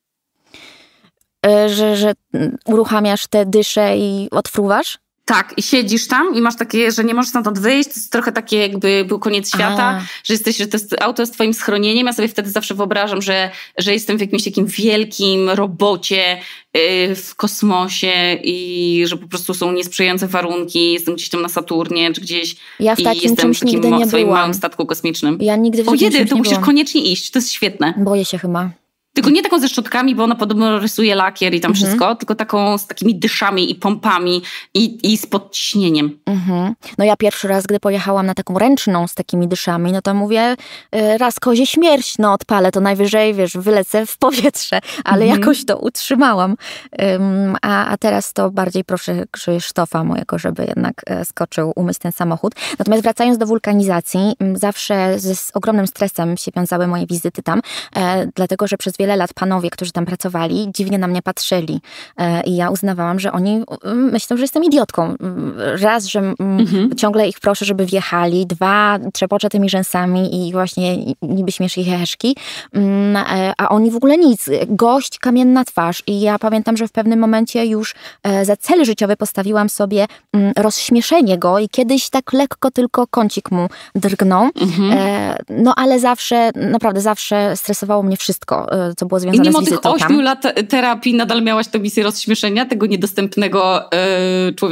Że, że uruchamiasz te dysze i odfruwasz? Tak, i siedzisz tam i masz takie, że nie możesz stamtąd wyjść, to jest trochę takie jakby był koniec świata, a. że jesteś, że to jest, auto jest twoim schronieniem. Ja sobie wtedy zawsze wyobrażam, że, że jestem w jakimś takim wielkim robocie yy, w kosmosie i że po prostu są niesprzyjające warunki, jestem gdzieś tam na Saturnie czy gdzieś ja w i takim jestem w takim nigdy nie swoim byłam. małym statku kosmicznym. Ja nigdy w o jedy, to nie musisz byłam. koniecznie iść, to jest świetne. Boję się chyba. Tylko nie taką ze szczotkami, bo ona podobno rysuje lakier i tam mhm. wszystko, tylko taką z takimi dyszami i pompami i, i z podciśnieniem. Mhm. No ja pierwszy raz, gdy pojechałam na taką ręczną z takimi dyszami, no to mówię, raz kozie śmierć, no odpalę, to najwyżej, wiesz, wylecę w powietrze, ale mhm. jakoś to utrzymałam. Um, a, a teraz to bardziej proszę Krzysztofa mojego, żeby jednak skoczył umyć ten samochód. Natomiast wracając do wulkanizacji, zawsze z, z ogromnym stresem się wiązały moje wizyty tam, e, dlatego, że przez wiele lat panowie, którzy tam pracowali, dziwnie na mnie patrzyli. I ja uznawałam, że oni myślą, że jestem idiotką. Raz, że mhm. ciągle ich proszę, żeby wjechali. Dwa, trzepoczę tymi rzęsami i właśnie niby śmieszki heheszki. A oni w ogóle nic. Gość, kamienna twarz. I ja pamiętam, że w pewnym momencie już za cel życiowy postawiłam sobie rozśmieszenie go i kiedyś tak lekko tylko kącik mu drgnął. Mhm. No ale zawsze, naprawdę zawsze stresowało mnie wszystko, co było związane z wizytą tam. I mimo tych ośmiu lat terapii nadal miałaś tę misję rozśmieszenia tego niedostępnego yy, człowieka?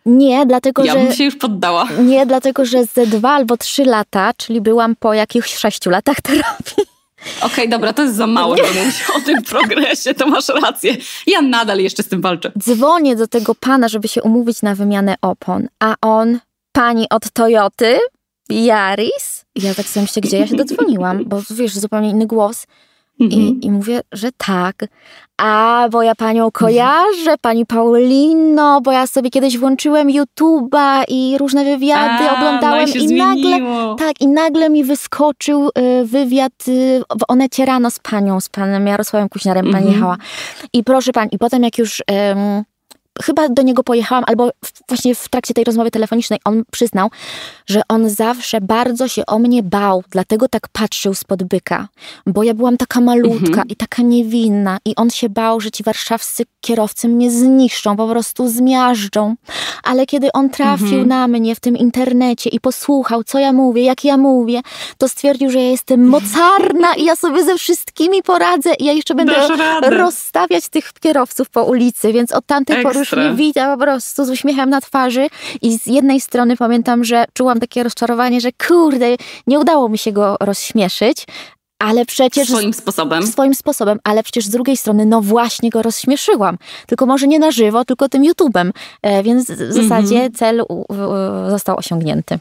Nie, dlatego, ja że... Ja bym się już poddała. Nie, dlatego, że ze dwa albo trzy lata, czyli byłam po jakichś sześciu latach terapii. Okej, okay, dobra, to jest za mało, żeby mówić o tym progresie, to masz rację. Ja nadal jeszcze z tym walczę. Dzwonię do tego pana, żeby się umówić na wymianę opon, a on, pani od Toyoty, Yaris. Ja tak sobie myślę, gdzie ja się dodzwoniłam, bo wiesz, zupełnie inny głos. I, I mówię, że tak. A, bo ja panią kojarzę, pani Paulino, bo ja sobie kiedyś włączyłem YouTube'a i różne wywiady A, oglądałem no i, i nagle, tak, i nagle mi wyskoczył y, wywiad y, w Onecie rano z panią, z panem Jarosławem Kuźniarem, pani jechała. I proszę pani, i potem jak już... Ym, chyba do niego pojechałam, albo właśnie w trakcie tej rozmowy telefonicznej on przyznał, że on zawsze bardzo się o mnie bał, dlatego tak patrzył spod byka, bo ja byłam taka malutka mhm. i taka niewinna i on się bał, że ci warszawscy kierowcy mnie zniszczą, po prostu zmiażdżą. Ale kiedy on trafił mhm. na mnie w tym internecie i posłuchał, co ja mówię, jak ja mówię, to stwierdził, że ja jestem mocarna i ja sobie ze wszystkimi poradzę i ja jeszcze będę rozstawiać tych kierowców po ulicy, więc od tamtej pory już mnie widział po prostu z uśmiechem na twarzy i z jednej strony pamiętam, że czułam takie rozczarowanie, że kurde, nie udało mi się go rozśmieszyć, ale przecież... Swoim sposobem. Swoim sposobem, ale przecież z drugiej strony, no właśnie go rozśmieszyłam. Tylko może nie na żywo, tylko tym YouTube'em. E, więc w zasadzie mm-hmm. cel u, u, został osiągnięty.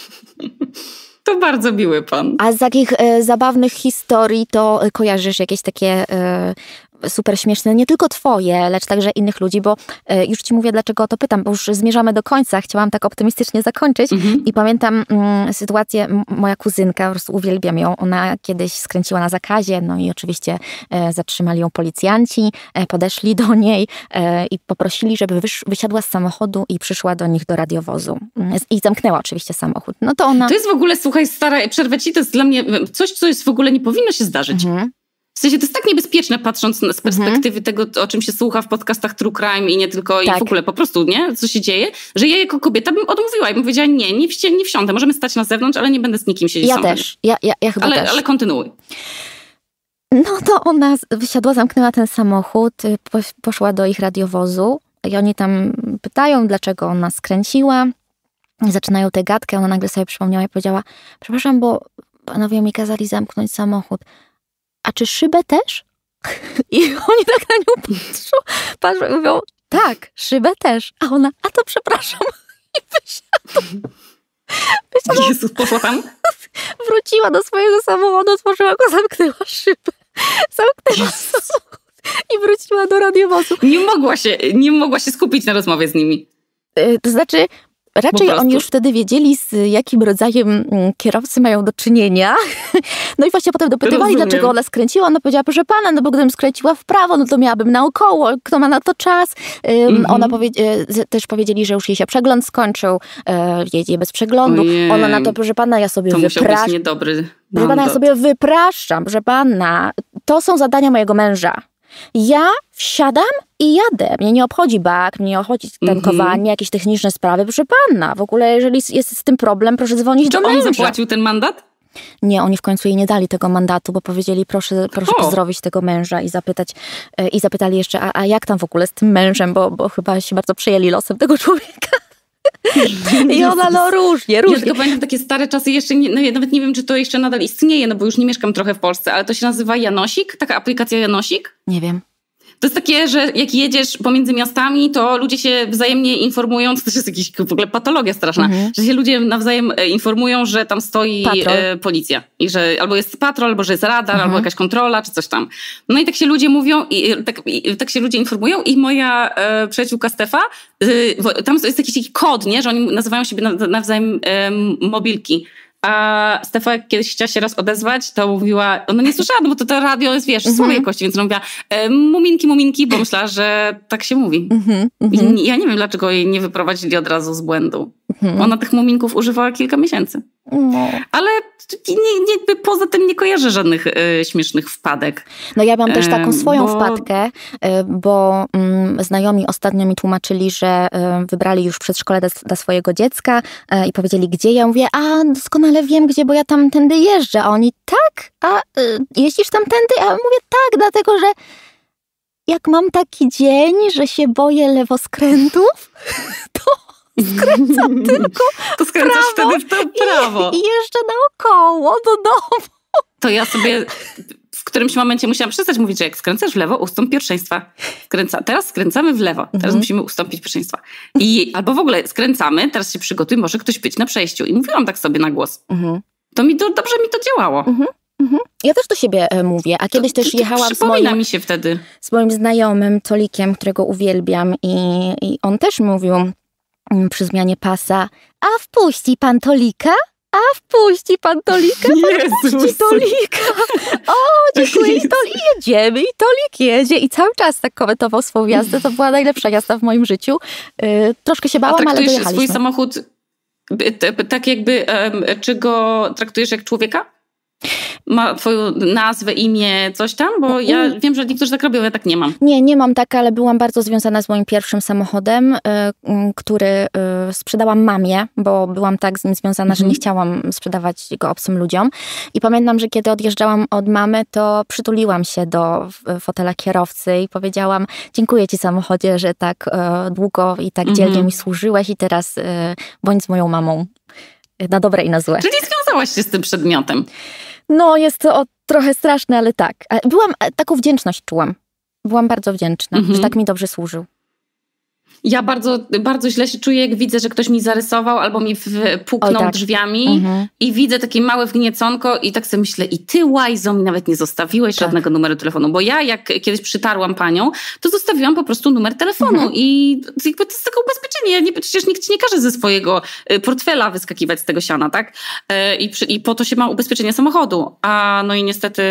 To bardzo miły pan. A z takich e, zabawnych historii to kojarzysz jakieś takie... E, super śmieszne, nie tylko twoje, lecz także innych ludzi, bo e, już ci mówię, dlaczego o to pytam, bo już zmierzamy do końca, chciałam tak optymistycznie zakończyć mm-hmm. i pamiętam mm, sytuację, m- moja kuzynka, po prostu uwielbiam ją, ona kiedyś skręciła na zakazie, no i oczywiście e, zatrzymali ją policjanci, e, podeszli do niej e, i poprosili, żeby wysz- wysiadła z samochodu i przyszła do nich do radiowozu i zamknęła oczywiście samochód. No to ona... To jest w ogóle, słuchaj, stara, przerwę ci, to jest dla mnie coś, co jest w ogóle nie powinno się zdarzyć. Mm-hmm. W sensie to jest tak niebezpieczne, patrząc z perspektywy mhm. tego, o czym się słucha w podcastach True Crime i nie tylko, tak. i w ogóle po prostu, nie? Co się dzieje, że ja jako kobieta bym odmówiła i bym powiedziała, nie, nie, wsi- nie wsiądę, możemy stać na zewnątrz, ale nie będę z nikim siedzieć Ja samochodem. też, ja, ja, ja chyba ale, też. Ale kontynuuj. No to ona wysiadła, zamknęła ten samochód, poszła do ich radiowozu i oni tam pytają, dlaczego ona skręciła. Zaczynają tę gadkę, ona nagle sobie przypomniała i powiedziała, przepraszam, bo panowie mi kazali zamknąć samochód. A czy szybę też? I oni tak na nią patrzą, patrzą i mówią, tak, szybę też. A ona, a to przepraszam. I wysiadła. wysiadła. Jezus, poszła tam? Wróciła do swojego samochodu, otworzyła go, zamknęła szybę. Zamknęła samochód i wróciła do radiowozu. Nie mogła się, nie mogła się skupić na rozmowie z nimi. Yy, to znaczy... Raczej oni już wtedy wiedzieli, z jakim rodzajem kierowcy mają do czynienia. No i właśnie potem dopytywali, Rozumiem. dlaczego ona skręciła. Ona powiedziała, proszę pana, no bo gdybym skręciła w prawo, no to miałabym naokoło. Kto ma na to czas? Mm-hmm. Ona powie- też powiedzieli, że już jej się przegląd skończył. Jedzie bez przeglądu. Ojej. Ona na to, proszę pana, ja sobie wypraszam. To musiał być niedobry Proszę pana, ja sobie wypraszam. Proszę pana, to są zadania mojego męża. Ja wsiadam i jadę. Mnie nie obchodzi bak, mnie nie obchodzi tankowanie, mm-hmm. jakieś techniczne sprawy. Proszę pana, w ogóle jeżeli jest z tym problem, proszę dzwonić Czy do męża. on zapłacił ten mandat? Nie, oni w końcu jej nie dali tego mandatu, bo powiedzieli, proszę, proszę pozdrowić tego męża i zapytać, i zapytali jeszcze, a, a jak tam w ogóle z tym mężem, bo, bo chyba się bardzo przejęli losem tego człowieka. I ona no różnie, różnie. Ja tylko pamiętam takie stare czasy, jeszcze nie, no, nawet nie wiem, czy to jeszcze nadal istnieje, no bo już nie mieszkam trochę w Polsce, ale to się nazywa Janosik, taka aplikacja Janosik. Nie wiem. To jest takie, że jak jedziesz pomiędzy miastami, to ludzie się wzajemnie informują, to też jest jakaś w ogóle patologia straszna, mhm. że się ludzie nawzajem informują, że tam stoi e, policja i że albo jest patrol, albo że jest radar, mhm. albo jakaś kontrola, czy coś tam. No i tak się ludzie mówią i tak, i, tak się ludzie informują i moja e, przyjaciółka Stefa, e, tam jest jakiś taki kod, nie, że oni nazywają siebie nawzajem e, mobilki. A Stefa jak kiedyś chciała się raz odezwać, to mówiła, ona nie słyszała, no bo to, to radio jest, wiesz, mm-hmm. słabej jakości, więc ona mówiła e, muminki, muminki, bo myślała, że tak się mówi. Mm-hmm. I ja nie wiem, dlaczego jej nie wyprowadzili od razu z błędu. Mm-hmm. Ona tych muminków używała kilka miesięcy. No. Ale nie, nie, poza tym nie kojarzę żadnych e, śmiesznych wpadek. No ja mam też taką swoją bo... wpadkę, bo mm, znajomi ostatnio mi tłumaczyli, że y, wybrali już przedszkole dla swojego dziecka y, i powiedzieli, gdzie. Ja mówię, a doskonale wiem, gdzie, bo ja tam tędy jeżdżę. A oni, tak? A y, jeździsz tam tędy? A ja mówię, tak, dlatego, że jak mam taki dzień, że się boję lewoskrętów, to skręcam tylko To skręcasz prawo wtedy w to prawo. I, i jeszcze naokoło do domu. To ja sobie w którymś momencie musiałam przestać mówić, że jak skręcasz w lewo, ustąp pierwszeństwa. Skręca, teraz skręcamy w lewo, teraz mhm. musimy ustąpić pierwszeństwa. I albo w ogóle skręcamy, teraz się przygotuj, może ktoś być na przejściu. I mówiłam tak sobie na głos. Mhm. To mi to, dobrze mi to działało. Mhm. Mhm. Ja też do siebie e, mówię, a kiedyś to, też to, to jechałam z moim, mi się wtedy. z moim znajomym Tolikiem, którego uwielbiam i, i on też mówił mm, przy zmianie pasa, a wpuści pan Tolika? A wpuści pan Tolika? Pan wpuści Tolika. O, dziękuję. I, tol, I jedziemy. I Tolik jedzie. I cały czas tak komentował swoją jazdę. To była najlepsza jazda w moim życiu. Yy, troszkę się bałam, ale dojechaliśmy. Swój samochód tak jakby, um, czy go traktujesz jak człowieka? Ma twoją nazwę, imię, coś tam? Bo ja mm. wiem, że niektórzy tak robią, ja tak nie mam. Nie, nie mam tak, ale byłam bardzo związana z moim pierwszym samochodem, y, y, który y, sprzedałam mamie, bo byłam tak z nim związana, mm-hmm. że nie chciałam sprzedawać go obcym ludziom. I pamiętam, że kiedy odjeżdżałam od mamy, to przytuliłam się do fotela kierowcy i powiedziałam, dziękuję ci samochodzie, że tak y, długo i tak mm-hmm. dzielnie mi służyłeś i teraz y, bądź z moją mamą. Na dobre i na złe. Czyli związałaś się z tym przedmiotem. No, jest to o, trochę straszne, ale tak. Byłam, taką wdzięczność czułam. Byłam bardzo wdzięczna, mhm. że tak mi dobrze służył. Ja bardzo, bardzo źle się czuję, jak widzę, że ktoś mi zarysował albo mi puknął tak. drzwiami mhm. i widzę takie małe wgnieconko i tak sobie myślę, i ty łajzo mi nawet nie zostawiłeś tak. żadnego numeru telefonu, bo ja jak kiedyś przytarłam panią, to zostawiłam po prostu numer telefonu mhm. i jakby to jest takie ubezpieczenie. Ja nie, przecież nikt ci nie każe ze swojego portfela wyskakiwać z tego siana, tak? I, przy, i po to się ma ubezpieczenie samochodu. A no i niestety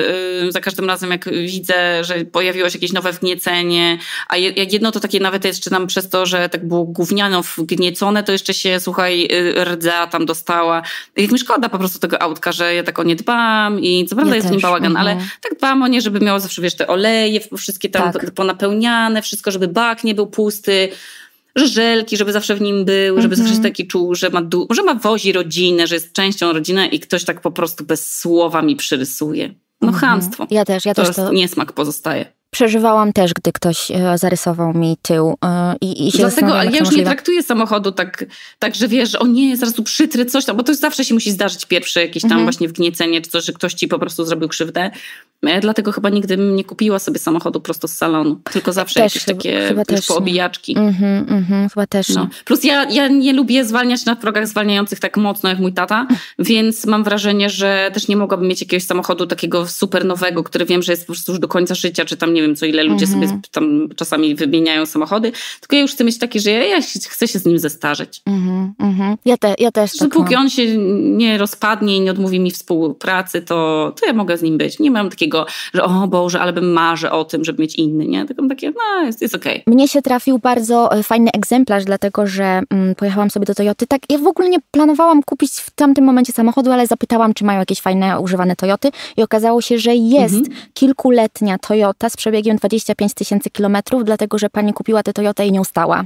za każdym razem, jak widzę, że pojawiło się jakieś nowe wgniecenie, a jak jedno to takie nawet jeszcze nam przez to, że tak było gówniano wgniecone, to jeszcze się, słuchaj, rdza tam dostała. Jak mi szkoda po prostu tego autka, że ja tak o nie dbam i co prawda ja jest w nim bałagan, mhm. ale tak dbam o nie, żeby miało zawsze, wiesz, te oleje, wszystkie tam tak. ponapełniane, wszystko, żeby bak nie był pusty, że żelki, żeby zawsze w nim był, żeby mhm. zawsze się taki czuł, że ma, du- że ma wozi rodzinę, że jest częścią rodziny i ktoś tak po prostu bez słowa mi przyrysuje. No mhm. chamstwo. Ja też, ja to też. To niesmak pozostaje. Przeżywałam też, gdy ktoś e, zarysował mi tył e, i, i się Dlatego, ale ja już możliwe. nie traktuję samochodu tak, tak, że wiesz, o nie, zaraz tu przytrę coś tam, bo to zawsze się musi zdarzyć pierwsze jakieś tam mhm. właśnie wgniecenie, czy coś, że ktoś ci po prostu zrobił krzywdę. Ja dlatego chyba nigdy nie kupiła sobie samochodu prosto z salonu, tylko zawsze też, jakieś chyba, takie chyba już poobijaczki. Mhm, mhm, chyba też no. Plus ja, ja nie lubię zwalniać na progach zwalniających tak mocno jak mój tata, więc mam wrażenie, że też nie mogłabym mieć jakiegoś samochodu takiego super nowego, który wiem, że jest po prostu już do końca życia, czy tam nie wiem co ile ludzie mhm. sobie tam czasami wymieniają samochody, tylko ja już chcę mieć takie, że ja, ja chcę się z nim zestarzeć. Mhm, mhm. Ja, te, ja też tak Dopóki mam. on się nie rozpadnie i nie odmówi mi współpracy, to, to ja mogę z nim być. Nie mam takiego, że o Boże, ale bym marzę o tym, żeby mieć inny, nie? Tylko takie, no jest, jest okej. Okay. Mnie się trafił bardzo fajny egzemplarz, dlatego, że mm, pojechałam sobie do Toyoty. Tak, ja w ogóle nie planowałam kupić w tamtym momencie samochodu, ale zapytałam, czy mają jakieś fajne, używane Toyoty i okazało się, że jest mhm. kilkuletnia Toyota z przebiegiem dwadzieścia pięć tysięcy kilometrów, dlatego, że pani kupiła tę Toyotę i nie ustała.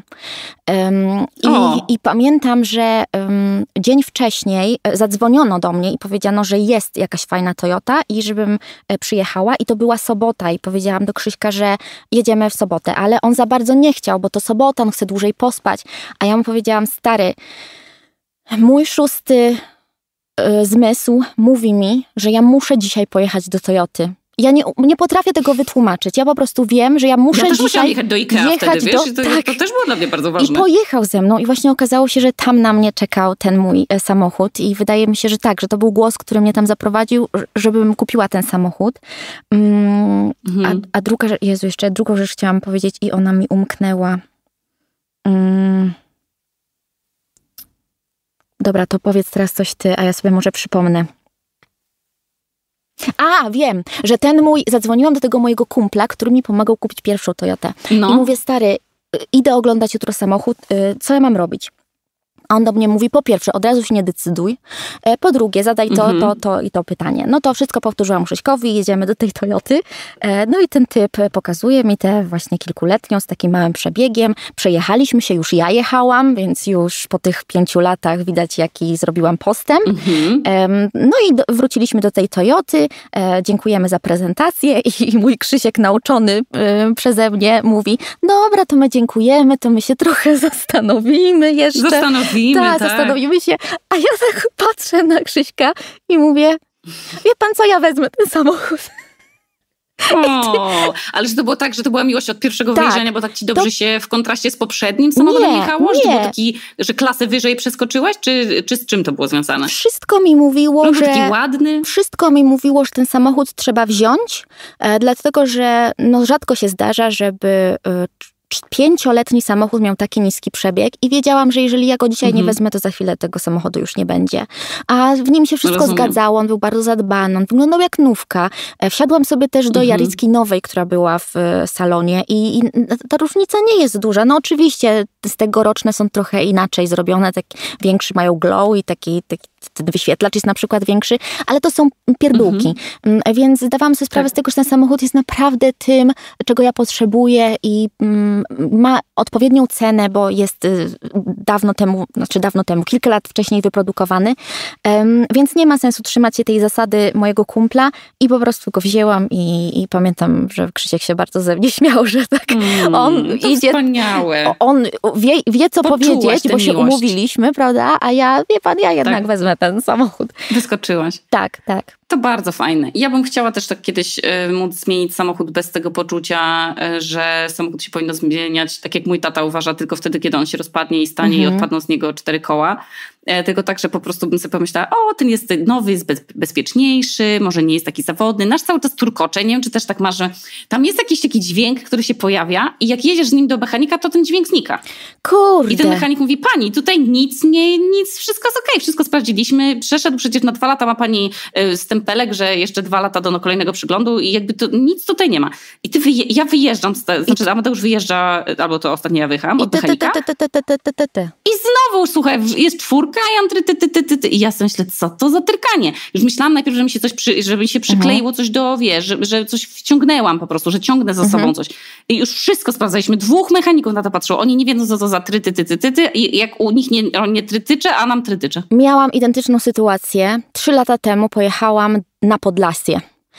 Um, i, I pamiętam, że um, dzień wcześniej zadzwoniono do mnie i powiedziano, że jest jakaś fajna Toyota i żebym przyjechała i to była sobota i powiedziałam do Krzyśka, że jedziemy w sobotę, ale on za bardzo nie chciał, bo to sobota, on chce dłużej pospać, a ja mu powiedziałam, stary, mój szósty y, zmysł mówi mi, że ja muszę dzisiaj pojechać do Toyoty. Ja nie, nie potrafię tego wytłumaczyć. Ja po prostu wiem, że ja muszę ja też dzisiaj jechać do Ikea jechać wtedy, do, wiesz? To, tak. to też było dla mnie bardzo ważne. I pojechał ze mną i właśnie okazało się, że tam na mnie czekał ten mój e, samochód i wydaje mi się, że tak, że to był głos, który mnie tam zaprowadził, żebym kupiła ten samochód. Mm, mhm. a, a druga rzecz, Jezu, jeszcze drugą rzecz chciałam powiedzieć i ona mi umknęła. Mm. Dobra, to powiedz teraz coś ty, a ja sobie może przypomnę. A, wiem, że ten mój, zadzwoniłam do tego mojego kumpla, który mi pomagał kupić pierwszą Toyotę. No. I mówię, stary, idę oglądać jutro samochód, co ja mam robić? A on do mnie mówi, po pierwsze, od razu się nie decyduj, po drugie, zadaj to, mhm. to, to i to pytanie. No to wszystko powtórzyłam Krzyśkowi, jedziemy do tej Toyoty. No i ten typ pokazuje mi tę właśnie kilkuletnią z takim małym przebiegiem. Przejechaliśmy się, już ja jechałam, więc już po tych pięciu latach widać, jaki zrobiłam postęp. Mhm. No i do, wróciliśmy do tej Toyoty, dziękujemy za prezentację i mój Krzysiek nauczony przeze mnie mówi, dobra, to my dziękujemy, to my się trochę zastanowimy jeszcze. Zastanowimy. Tak, tak, zastanowimy się. A ja tak patrzę na Krzyśka i mówię, wie pan co, ja wezmę ten samochód. O, ale że to było tak, że to była miłość od pierwszego tak, wyjrzenia, bo tak ci dobrze to... się w kontraście z poprzednim samochodem nie, jechało? Nie. Że to był taki, że klasę wyżej przeskoczyłaś? Czy, czy z czym to było związane? Wszystko mi mówiło, Lub że... taki ładny? Wszystko mi mówiło, że ten samochód trzeba wziąć, e, dlatego, że no, rzadko się zdarza, żeby... E, pięcioletni samochód miał taki niski przebieg i wiedziałam, że jeżeli ja go dzisiaj mhm. nie wezmę, to za chwilę tego samochodu już nie będzie. A w nim się wszystko Rozumiem. zgadzało, on był bardzo zadbany, on wyglądał jak nówka. Wsiadłam sobie też do mhm. Jaricki nowej, która była w salonie i, i ta różnica nie jest duża. No oczywiście z tegoroczne są trochę inaczej zrobione, tak większy mają glow i taki, taki ten wyświetlacz jest na przykład większy, ale to są pierdółki. Mhm. Więc zdawałam sobie sprawę tak. z tego, że ten samochód jest naprawdę tym, czego ja potrzebuję i mm, ma odpowiednią cenę, bo jest y, dawno temu, znaczy dawno temu, kilka lat wcześniej wyprodukowany, um, więc nie ma sensu trzymać się tej zasady mojego kumpla i po prostu go wzięłam i, i pamiętam, że Krzysiek się bardzo ze mnie śmiał, że tak mm, on to idzie... Wspaniałe. On wie, wie co Poczułaś powiedzieć, bo miłość. się umówiliśmy, prawda? A ja, wie pan, ja jednak tak. wezmę ten samochód. Wyskoczyłaś. Tak, tak. To bardzo fajne. Ja bym chciała też tak kiedyś y, móc zmienić samochód bez tego poczucia, y, że samochód się powinno zmieniać, tak jak mój tata uważa, tylko wtedy, kiedy on się rozpadnie i stanie mhm. i odpadną z niego cztery koła. E, tylko tak, że po prostu bym sobie pomyślała, o, ten jest nowy, jest bez, bezpieczniejszy, może nie jest taki zawodny. Nasz cały czas turkocze, nie wiem, czy też tak masz, że tam jest jakiś taki dźwięk, który się pojawia i jak jedziesz z nim do mechanika, to ten dźwięk znika. Kurde. I ten mechanik mówi, pani, tutaj nic, nie, nic, wszystko jest okej, okay, wszystko sprawdziliśmy, przeszedł przecież na dwa lata, ma pani y, stempelek, że jeszcze dwa lata do kolejnego przyglądu i jakby to nic tutaj nie ma. I ty wyje- ja wyjeżdżam, z te, znaczy Amadeusz wyjeżdża, albo to ostatnio ja wyjechałam od mechanika. I znowu, słuchaj, jest czwórka i on try, ty, ty, ty, ty, ty. I ja sobie myślę, co to za tyrkanie? Już myślałam najpierw, że mi się coś, przy, żeby mi się przykleiło coś do, wiesz, że, że coś wciągnęłam po prostu, że ciągnę za sobą coś. I już wszystko sprawdzaliśmy. Dwóch mechaników na to patrzyło. Oni nie wiedzą, co to za try, ty, ty, ty, ty, ty. I jak u nich nie, nie trytycze, a nam trytycze. Miałam identyczną sytuację. Trzy lata temu pojechałam na Podlasie.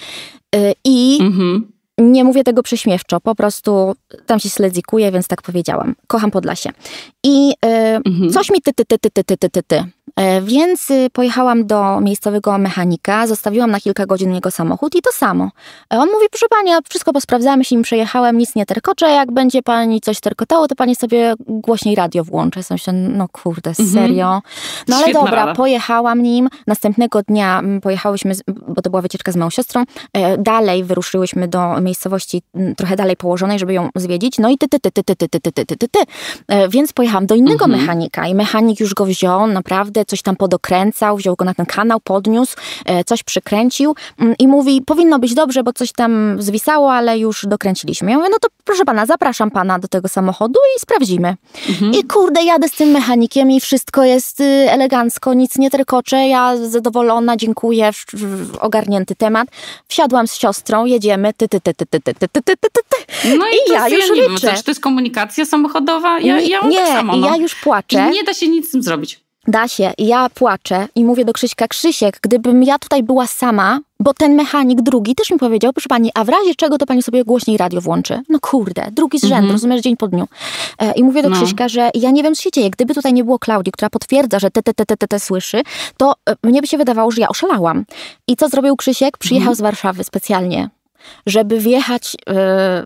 Yy, I... Mhm. Nie mówię tego prześmiewczo, po prostu tam się sledzikuję, więc tak powiedziałam. Kocham Podlasie. I y, mhm. coś mi ty, ty, ty, ty, ty, ty, ty, ty, ty. Y, więc y, pojechałam do miejscowego mechanika, zostawiłam na kilka godzin jego samochód i to samo. Y, on mówi, proszę pani, ja wszystko posprawdzałam, się nim przejechałem, nic nie terkoczę, jak będzie pani coś terkotało, to pani sobie głośniej radio włączy. Ja myślę, no kurde, serio? No ale Świetna dobra, rada. Pojechałam nim. Następnego dnia pojechałyśmy, bo to była wycieczka z moją siostrą, y, dalej wyruszyłyśmy do miejscowości trochę dalej położonej, żeby ją zwiedzić. No i ty, ty, ty, ty, ty, ty, ty, ty, ty, ty, ty. Więc pojechałam do innego mhm. mechanika i mechanik już go wziął, naprawdę coś tam podokręcał, wziął go na ten kanał, podniósł, coś przykręcił i mówi, powinno być dobrze, bo coś tam zwisało, ale już dokręciliśmy. Ja mówię, no to proszę pana, zapraszam pana do tego samochodu i sprawdzimy. Mhm. I kurde, jadę z tym mechanikiem i wszystko jest elegancko, nic nie terkocze, ja zadowolona, dziękuję, ogarnięty temat. Wsiadłam z siostrą, jedziemy, ty, ty, ty, ty, ty, ty, ty, ty, ty, ty, ty. No i, I ja już ja nie wiem, czy to jest komunikacja samochodowa? Ja, ja mam nie, tak samo. No. ja już płaczę. I nie da się nic z tym zrobić. Da się. Ja płaczę i mówię do Krzyśka, Krzysiek, gdybym ja tutaj była sama, bo ten mechanik drugi też mi powiedział, proszę pani, a w razie czego to pani sobie głośniej radio włączy? No kurde, drugi z rzędu, mm-hmm. rozumiesz, dzień po dniu. E, I mówię do no. Krzyśka, że ja nie wiem, co się dzieje. Gdyby tutaj nie było Klaudii, która potwierdza, że te, te, te, te, te, te słyszy, to e, mnie by się wydawało, że ja oszalałam. I co zrobił Krzysiek? Przyjechał mm-hmm. z Warszawy specjalnie, żeby wjechać y,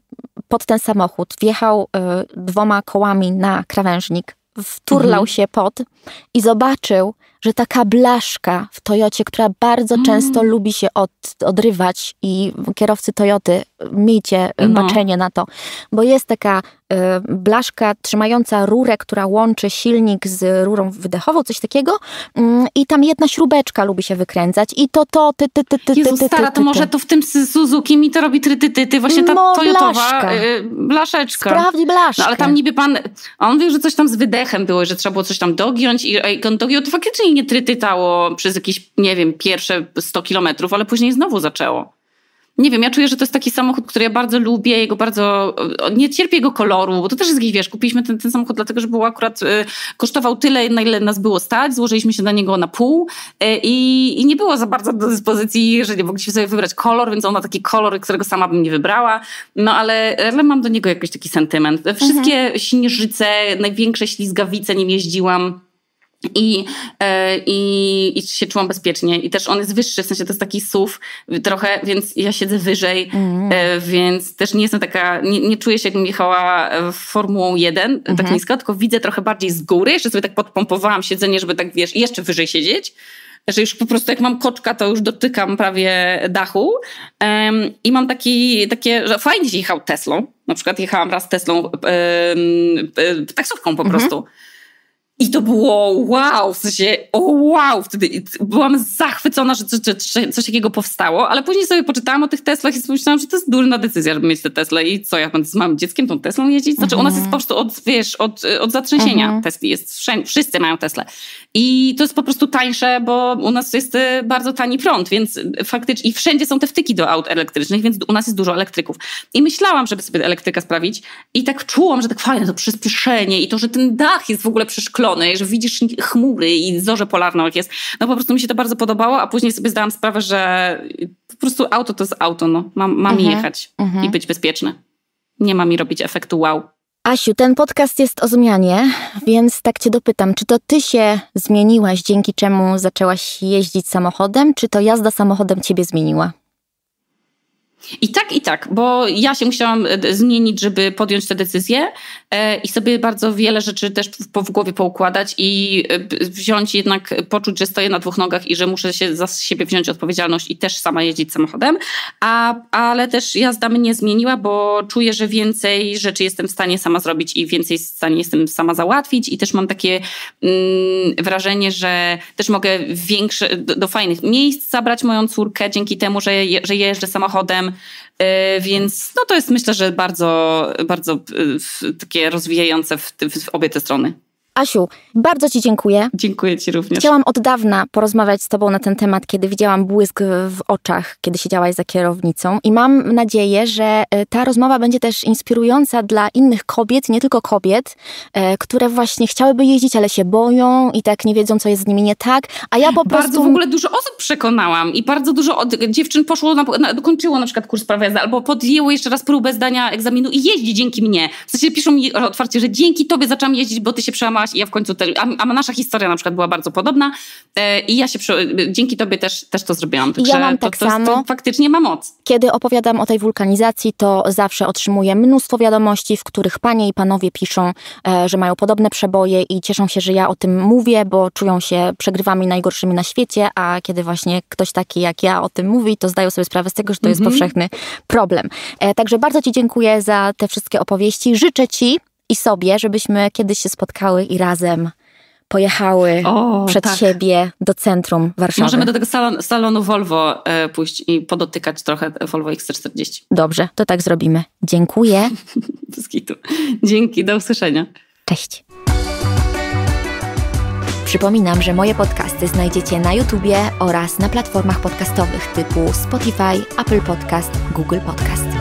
pod ten samochód. Wjechał y, dwoma kołami na krawężnik, wturlał mm-hmm. się pod i zobaczył, że taka blaszka w Toyocie, która bardzo mm. często lubi się od, odrywać i kierowcy Toyoty, miejcie no. baczenie na to, bo jest taka y, blaszka trzymająca rurę, która łączy silnik z rurą wydechową, coś takiego y, i tam jedna śrubeczka lubi się wykręcać i to to, ty, ty, ty, ty, Jezu, ty, ty, stara, ty, ty, to może to w tym Suzuki mi to robi ty, ty, ty, ty. Właśnie ta no, Toyotowa y, blaszeczka. Sprawdzi blaszkę. No, ale tam niby pan, on mówił, że coś tam z wydechem było, że trzeba było coś tam dogiąć i jak on dogiął, to faktycznie nie trytytało przez jakieś, nie wiem, pierwsze sto kilometrów, ale później znowu zaczęło. Nie wiem, ja czuję, że to jest taki samochód, który ja bardzo lubię, jego bardzo, nie cierpię jego koloru, bo to też jest jakiś, wiesz, kupiliśmy ten, ten samochód dlatego, że był akurat, y, kosztował tyle, na ile nas było stać, złożyliśmy się na niego na pół y, i, i nie było za bardzo do dyspozycji, że nie mogliśmy sobie wybrać kolor, więc on ma taki kolor, którego sama bym nie wybrała, no ale, ale mam do niego jakiś taki sentyment. Wszystkie mhm. śnieżyce, największe ślizgawice nim jeździłam. I, i, I się czułam bezpiecznie. I też on jest wyższy, w sensie to jest taki S U V trochę, więc ja siedzę wyżej, mm. więc też nie jestem taka, nie, nie czuję się jakbym jechała Formułą jeden, mm-hmm. tak nisko, tylko widzę trochę bardziej z góry, jeszcze sobie tak podpompowałam siedzenie, żeby tak, wiesz, jeszcze wyżej siedzieć. Że już po prostu jak mam koczka, to już dotykam prawie dachu. Um, I mam taki, takie, że fajnie się jechał Teslą. Na przykład jechałam raz Teslą, um, um, taksówką po mm-hmm. prostu. I to było wow, w sensie o wow, wtedy byłam zachwycona, że coś, coś, coś takiego powstało, ale później sobie poczytałam o tych Teslach i pomyślałam, że to jest durna decyzja, żeby mieć te Tesla i co, ja będę z małym dzieckiem tą Teslą jeździć? Znaczy u nas jest po prostu od, wiesz, od, od zatrzęsienia mhm. Tesli, jest wszędzie, wszyscy mają Teslę i to jest po prostu tańsze, bo u nas jest bardzo tani prąd, więc faktycznie i wszędzie są te wtyki do aut elektrycznych, więc u nas jest dużo elektryków. I myślałam, żeby sobie elektryka sprawić i tak czułam, że tak fajne to przyspieszenie i to, że ten dach jest w ogóle przeszklony, że widzisz chmury i zorze polarne jak jest. No po prostu mi się to bardzo podobało, a później sobie zdałam sprawę, że po prostu auto to jest auto, no. Mam, mam uh-huh, jechać uh-huh. i być bezpieczny. Nie ma mi robić efektu wow. Asiu, ten podcast jest o zmianie, więc tak cię dopytam, czy to ty się zmieniłaś, dzięki czemu zaczęłaś jeździć samochodem, czy to jazda samochodem ciebie zmieniła? I tak, i tak, bo ja się musiałam zmienić, żeby podjąć tę decyzję i sobie bardzo wiele rzeczy też w, w głowie poukładać i wziąć jednak, poczuć, że stoję na dwóch nogach i że muszę się za siebie wziąć odpowiedzialność i też sama jeździć samochodem, a, ale też jazda mnie zmieniła, bo czuję, że więcej rzeczy jestem w stanie sama zrobić i więcej w stanie jestem sama załatwić i też mam takie mm, wrażenie, że też mogę większe, do, do fajnych miejsc zabrać moją córkę dzięki temu, że, je, że jeżdżę samochodem. Yy, więc no to jest myślę, że bardzo, bardzo yy, takie rozwijające w, w, w obie te strony. Asiu, bardzo ci dziękuję. Dziękuję ci również. Chciałam od dawna porozmawiać z tobą na ten temat, kiedy widziałam błysk w oczach, kiedy siedziałaś za kierownicą i mam nadzieję, że ta rozmowa będzie też inspirująca dla innych kobiet, nie tylko kobiet, które właśnie chciałyby jeździć, ale się boją i tak nie wiedzą, co jest z nimi nie tak, a ja po prostu... Bardzo w ogóle dużo osób przekonałam i bardzo dużo od, dziewczyn poszło, na, na, dokończyło na przykład kurs prawa jazdy albo podjęło jeszcze raz próbę zdania egzaminu i jeździ dzięki mnie. W sensie piszą mi otwarcie, że dzięki tobie zaczęłam jeździć, bo ty się przełamałaś i ja w końcu też, a, a nasza historia na przykład była bardzo podobna e, i ja się przy, dzięki tobie też, też to zrobiłam. Także ja mam tak to, to, samo. To faktycznie ma moc. Kiedy opowiadam o tej wulkanizacji, to zawsze otrzymuję mnóstwo wiadomości, w których panie i panowie piszą, e, że mają podobne przeboje i cieszą się, że ja o tym mówię, bo czują się przegrywami najgorszymi na świecie, a kiedy właśnie ktoś taki jak ja o tym mówi, to zdają sobie sprawę z tego, że to jest mm-hmm. powszechny problem. E, także bardzo ci dziękuję za te wszystkie opowieści. Życzę ci i sobie, żebyśmy kiedyś się spotkały i razem pojechały o, przed tak. siebie do centrum Warszawy. Możemy do tego salon, salonu Volvo e, pójść i podotykać trochę Volvo X C czterdzieści. Dobrze, to tak zrobimy. Dziękuję. Dzięki, do usłyszenia. Cześć. Przypominam, że moje podcasty znajdziecie na YouTubie oraz na platformach podcastowych typu Spotify, Apple Podcast, Google Podcast.